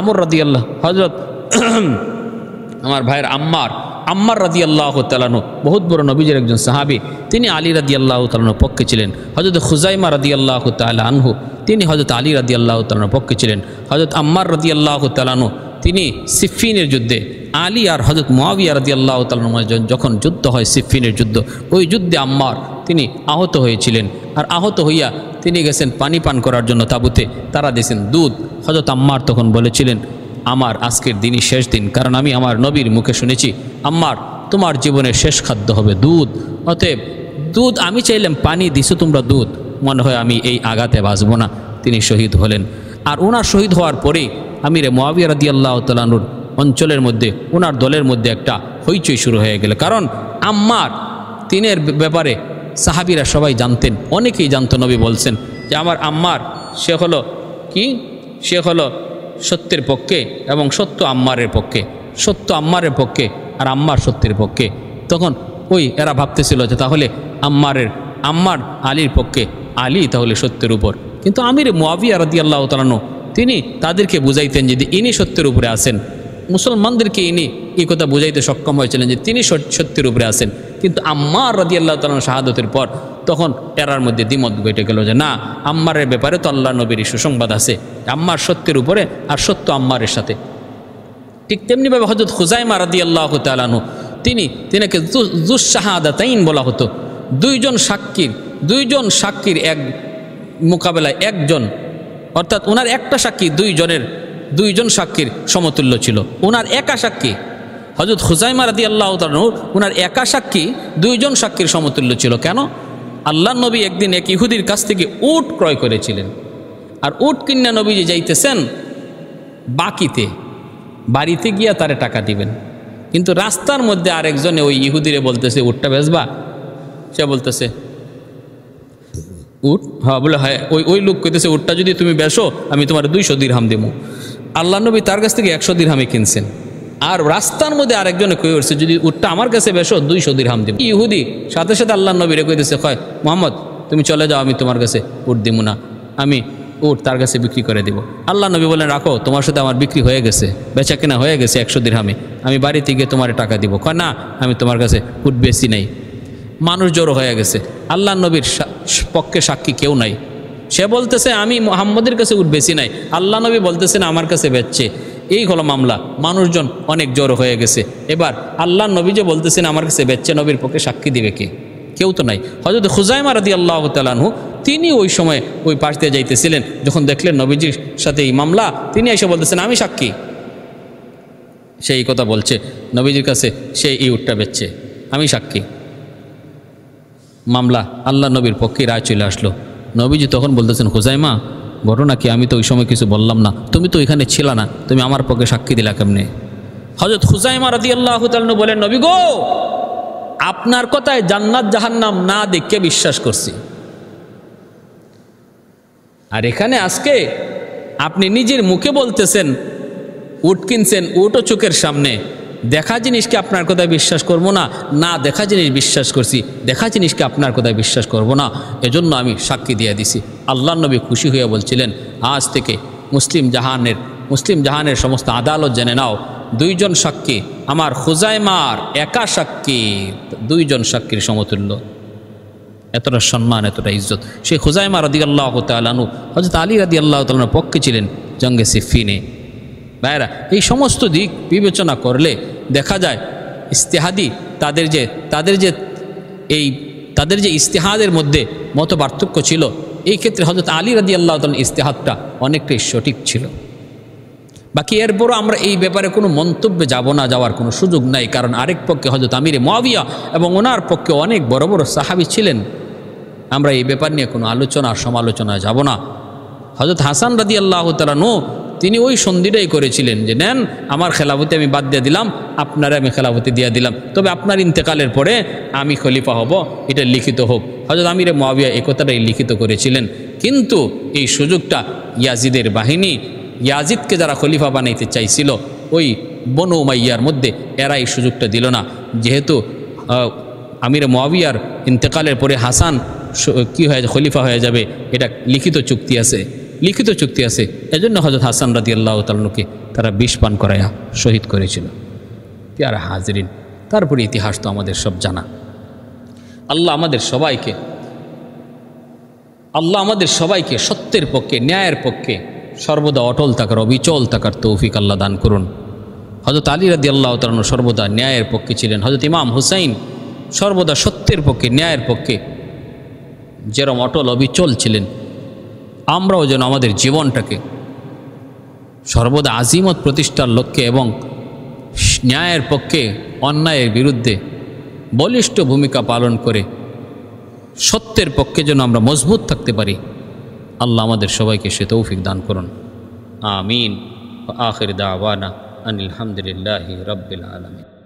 আমার ভাইয়ের আম্মার রাদিয়াল্লাহু তাআলা আনহু বহুত বড় নবীজির একজন সাহাবী, তিনি আলী রাদিয়াল্লাহু তাআলা আনহুর পক্ষে ছিলেন। হযরত খুজাইমা রাদিয়াল্লাহু তাআলা আনহু তিনি হযরত আলী রাদিয়াল্লাহু তাআলা আনহুর পক্ষে ছিলেন। হযরত আম্মার রাদিয়াল্লাহু তাআলা আনহু তিনি সিফফিনের যুদ্ধে আলী আর হযরত মুআবিয়া রাদিয়াল্লাহু তাআলা আনহু যখন যুদ্ধ হয়, সিফফিনের যুদ্ধ, ওই যুদ্ধে আম্মার তিনি আহত হয়েছিলেন। আর আহত হইয়া তিনি গেছেন পানি পান করার জন্য তাঁবুতে, তারা দিয়েছেন দুধ। হযরত আম্মার তখন বলেছিলেন, আমার আজকের দিনই শেষ দিন, কারণ আমি আমার নবীর মুখে শুনেছি আম্মার তোমার জীবনের শেষ খাদ্য হবে দুধ, অতএব দুধ আমি চাইলাম, পানি দিছো তোমরা দুধ, মনে হয় আমি এই আঘাতে বাঁচব না। তিনি শহীদ হলেন। আর ওনার শহীদ হওয়ার পরেই আমিরে মুআবিয়া রাদিয়াল্লাহু তাআলা আনহুর অঞ্চলের মধ্যে ওনার দলের মধ্যে একটা হইচই শুরু হয়ে গেল। কারণ আম্মার তিনের ব্যাপারে সাহাবীরা সবাই জানতেন, অনেকেই জানতো। নবী বলছেন যে আমার আম্মার সে হলো সত্যের পক্ষে এবং সত্য আম্মারের পক্ষে, সত্য আম্মারের পক্ষে আর আম্মার সত্যের পক্ষে। তখন এরা ভাবতেছিল যে তাহলে আম্মার আলীর পক্ষে, আলী তাহলে সত্যের উপর। কিন্তু আমির মুআবিয়া রাদিয়াল্লাহু তাআলা আনহু তিনি তাদেরকে বুঝাইতেন যে ইনি সত্যের উপরে আছেন। মুসলমানদেরকে ইনি এই কথা বুঝাইতে সক্ষম হয়েছিলেন যে তিনি সত্যের উপরে আছেন। কিন্তু আম্মার রাদিয়াল্লাহু তাআলা শাহাদাতের পর তখন এরার মধ্যে দ্বিমত ঘটে গেল যে না, আম্মারের ব্যাপারে তো আল্লাহ নবীর সুসংবাদ আছে, আম্মার সত্যের উপরে আর সত্য আম্মারের সাথে। ঠিক তেমনিভাবে হযরত খুজাইমা রাদিয়াল্লাহু তাআলা আনহু তিনাকে যুস শাহাদাতাইন বলা হতো। দুইজন সাক্ষীর এক মোকাবেলায় একজন, অর্থাৎ ওনার একটা সাক্ষী দুইজন সাক্ষীর সমতুল্য ছিল। ওনার একা সাক্ষী হযরত খুজাইমা রাদিয়াল্লাহু তাআলা আনহু, ওনার একা সাক্ষী দুইজন সাক্ষীর সমতুল্য ছিল। কেন? আল্লাহর নবী একদিন এক ইহুদির কাছ থেকে উট ক্রয় করেছিলেন। আর উট কিনা নবীজি যাইতেছেন বাকিতে, বাড়িতে গিয়া তারে টাকা দিবেন। কিন্তু রাস্তার মধ্যে আরেকজনে ওই ইহুদিরে বলতেছে উটটা বেচবা? সে বলতেছে উট, হ্যাঁ বলে হ্যাঁ। ওই লোক কইতেছে উটটা যদি তুমি বেচো আমি তোমার 200 দিরহাম দেবো। আল্লাহ নবী তার কাছ থেকে 100 দিরহামে কিনছেন। আর রাস্তার মধ্যে আরেকজনে কই উঠছে যদি উটটা আমার কাছে বেচো 200 দিরহাম দেবো। ইহুদি সাথে সাথে আল্লাহ নবীরে কইতেছে, কয় মুহাম্মদ তুমি চলে যাও, আমি তোমার কাছে উট দিব না, আমি উট তার কাছে বিক্রি করে দেব। আল্লাহ নবী বলেন, রাখো, তোমার সাথে আমার বিক্রি হয়ে গেছে, বেচা কেনা হয়ে গেছে 100 দিরহামে, আমি বাড়িতে গিয়ে তোমার টাকা দিব। কয় না, আমি তোমার কাছে উট বেশি নাই। মানুষ জড়ো হয়ে গেছে, আল্লাহ নবীর পক্ষে সাক্ষী কেউ নাই। সে বলতেছে আমি মুহাম্মদের কাছে উট বেশি নাই, আল্লাহ নবী বলতেছেন আমার কাছে বেচছে। এই হলো মামলা। মানুষজন অনেক জড়ো হয়ে গেছে। এবার আল্লাহ নবী যে বলতেছেন আমার কাছে বেচছে, নবীর পক্ষে সাক্ষী দিবে কে? কেউ তো নাই। হযরত খুজাইমা রাদিয়াল্লাহু তাআলা আনহু তিনি ওই সময় ওই পাশ দিয়ে যাইতেছিলেন, যখন দেখলেন নবীজির সাথে এই মামলা, তিনি এসে বলতেছেন আমি সাক্ষী। সেই কথা বলছে নবীজির কাছে, সে এই উটটা বেচছে, আমি সাক্ষী। মামলা আল্লাহ নবীর পক্ষে রায় চলে আসলো। নবীজি তখন বলতেছেন, খুজাইমা ঘটনা কি? আমি তো ওই সময় কিছু বললাম না, তুমি তো এখানে ছিল না, তুমি আমার পক্ষে সাক্ষী দিলা কেমনে? হযরত খুজাইমা রাদিয়াল্লাহু তাআলা আনহু বলেন, নবী গো, আপনার কথায় জান্নাত জাহান্নাম না দেখে বিশ্বাস করছি। আর এখানে আজকে আপনি নিজের মুখে বলতেছেন উট কিনছেন, উটও চোখের সামনে, দেখা জিনিসকে আপনার কথায় বিশ্বাস করব না, না দেখা জিনিস বিশ্বাস করছি, দেখা জিনিসকে আপনার কথায় বিশ্বাস করব না, এজন্য আমি সাক্ষী দিয়ে দিছি। আল্লাহ নবী খুশি হয়ে বলছিলেন, আজ থেকে মুসলিম জাহানের সমস্ত আদালত জেনে নাও, 2 জন সাক্ষী, আমার খুজাইমার একা সাক্ষী 2 জন সাক্ষীর সমতুল্য। এতটা সম্মান, এতটা ইজ্জত। সেই খুজাইমা রাদিয়াল্লাহু তাআলা আনহু হযরত আলী রাদিয়াল্লাহু তাআলার পক্ষে ছিলেন জঙ্গে সিফিনে। ভাইরা, এই সমস্ত দিক বিবেচনা করলে দেখা যায় ইস্তেহাদি তাদের যে ইস্তেহাদের মধ্যে মত পার্থক্য ছিল, এই ক্ষেত্রে হযরত আলী রাদিয়াল্লাহু তাআলার ইস্তেহাদটা অনেকটাই সঠিক ছিল। বাকি এরপরও আমরা এই ব্যাপারে কোনো মন্তব্যে যাওয়ার কোনো সুযোগ নাই, কারণ আরেক পক্ষে হযরত আমিরে মুআবিয়া এবং ওনার পক্ষে অনেক বড় বড় সাহাবী ছিলেন। আমরা এই ব্যাপার নিয়ে কোনো সমালোচনায় যাব না। হযরত হাসান রাদিয়াল্লাহু তাআলা তিনি ওই সন্ধিটাই করেছিলেন যে নেন, আমার খেলাফতি আমি বাদ দিয়ে দিলাম, আপনারা আমি খেলাফতি দিয়ে দিলাম, তবে আপনার ইন্তেকালের পরে আমি খলিফা হব, এটা লিখিত হোক। হযরত আমিরে মুআবিয়া এই কথাটাই লিখিত করেছিলেন। কিন্তু এই সুযোগটা ইয়াজিদের বাহিনী, ইয়াজিদকে যারা খলিফা বানাইতে চাইছিল ওই বনু উমাইয়ার মধ্যে, এরা এই সুযোগটা দিল না। যেহেতু আমিরে মুআবিয়ার ইন্তেকালের পরে হাসান খলিফা হয়ে যাবে, এটা লিখিত চুক্তি আছে, এজন্য হযরত হাসান রাদিয়াল্লাহু তাআলাকে তারা বিষ পান করায়া শহীদ করেছিল। প্যারা হাজরিন, তারপরে ইতিহাস তো আমাদের সব জানা। আল্লাহ আমাদের সবাইকে সত্যের পক্ষে, ন্যায়ের পক্ষে সর্বদা অটল থাকার, অবিচল থাকার তৌফিক আল্লাহ দান করুন। হযরত আলী রাদিয়াল্লাহু তাআলা সর্বদা ন্যায়ের পক্ষে ছিলেন। হযরত ইমাম হুসাইন সর্বদা সত্যের পক্ষে, ন্যায়ের পক্ষে যেরকম অটল অবিচল ছিলেন, আমরাও যেন আমাদের জীবনটাকে সর্বদা আজিমত প্রতিষ্ঠার লক্ষ্যে এবং ন্যায়ের পক্ষে, অন্যায়ের বিরুদ্ধে বলিষ্ঠ ভূমিকা পালন করে সত্যের পক্ষে যেন আমরা মজবুত থাকতে পারি। আল্লাহ আমাদের সবাইকে সে তৌফিক দান করুন। আমিন। আখির দাওয়ানা আনিল হামদুলিল্লাহি রাব্বিল আলামিন।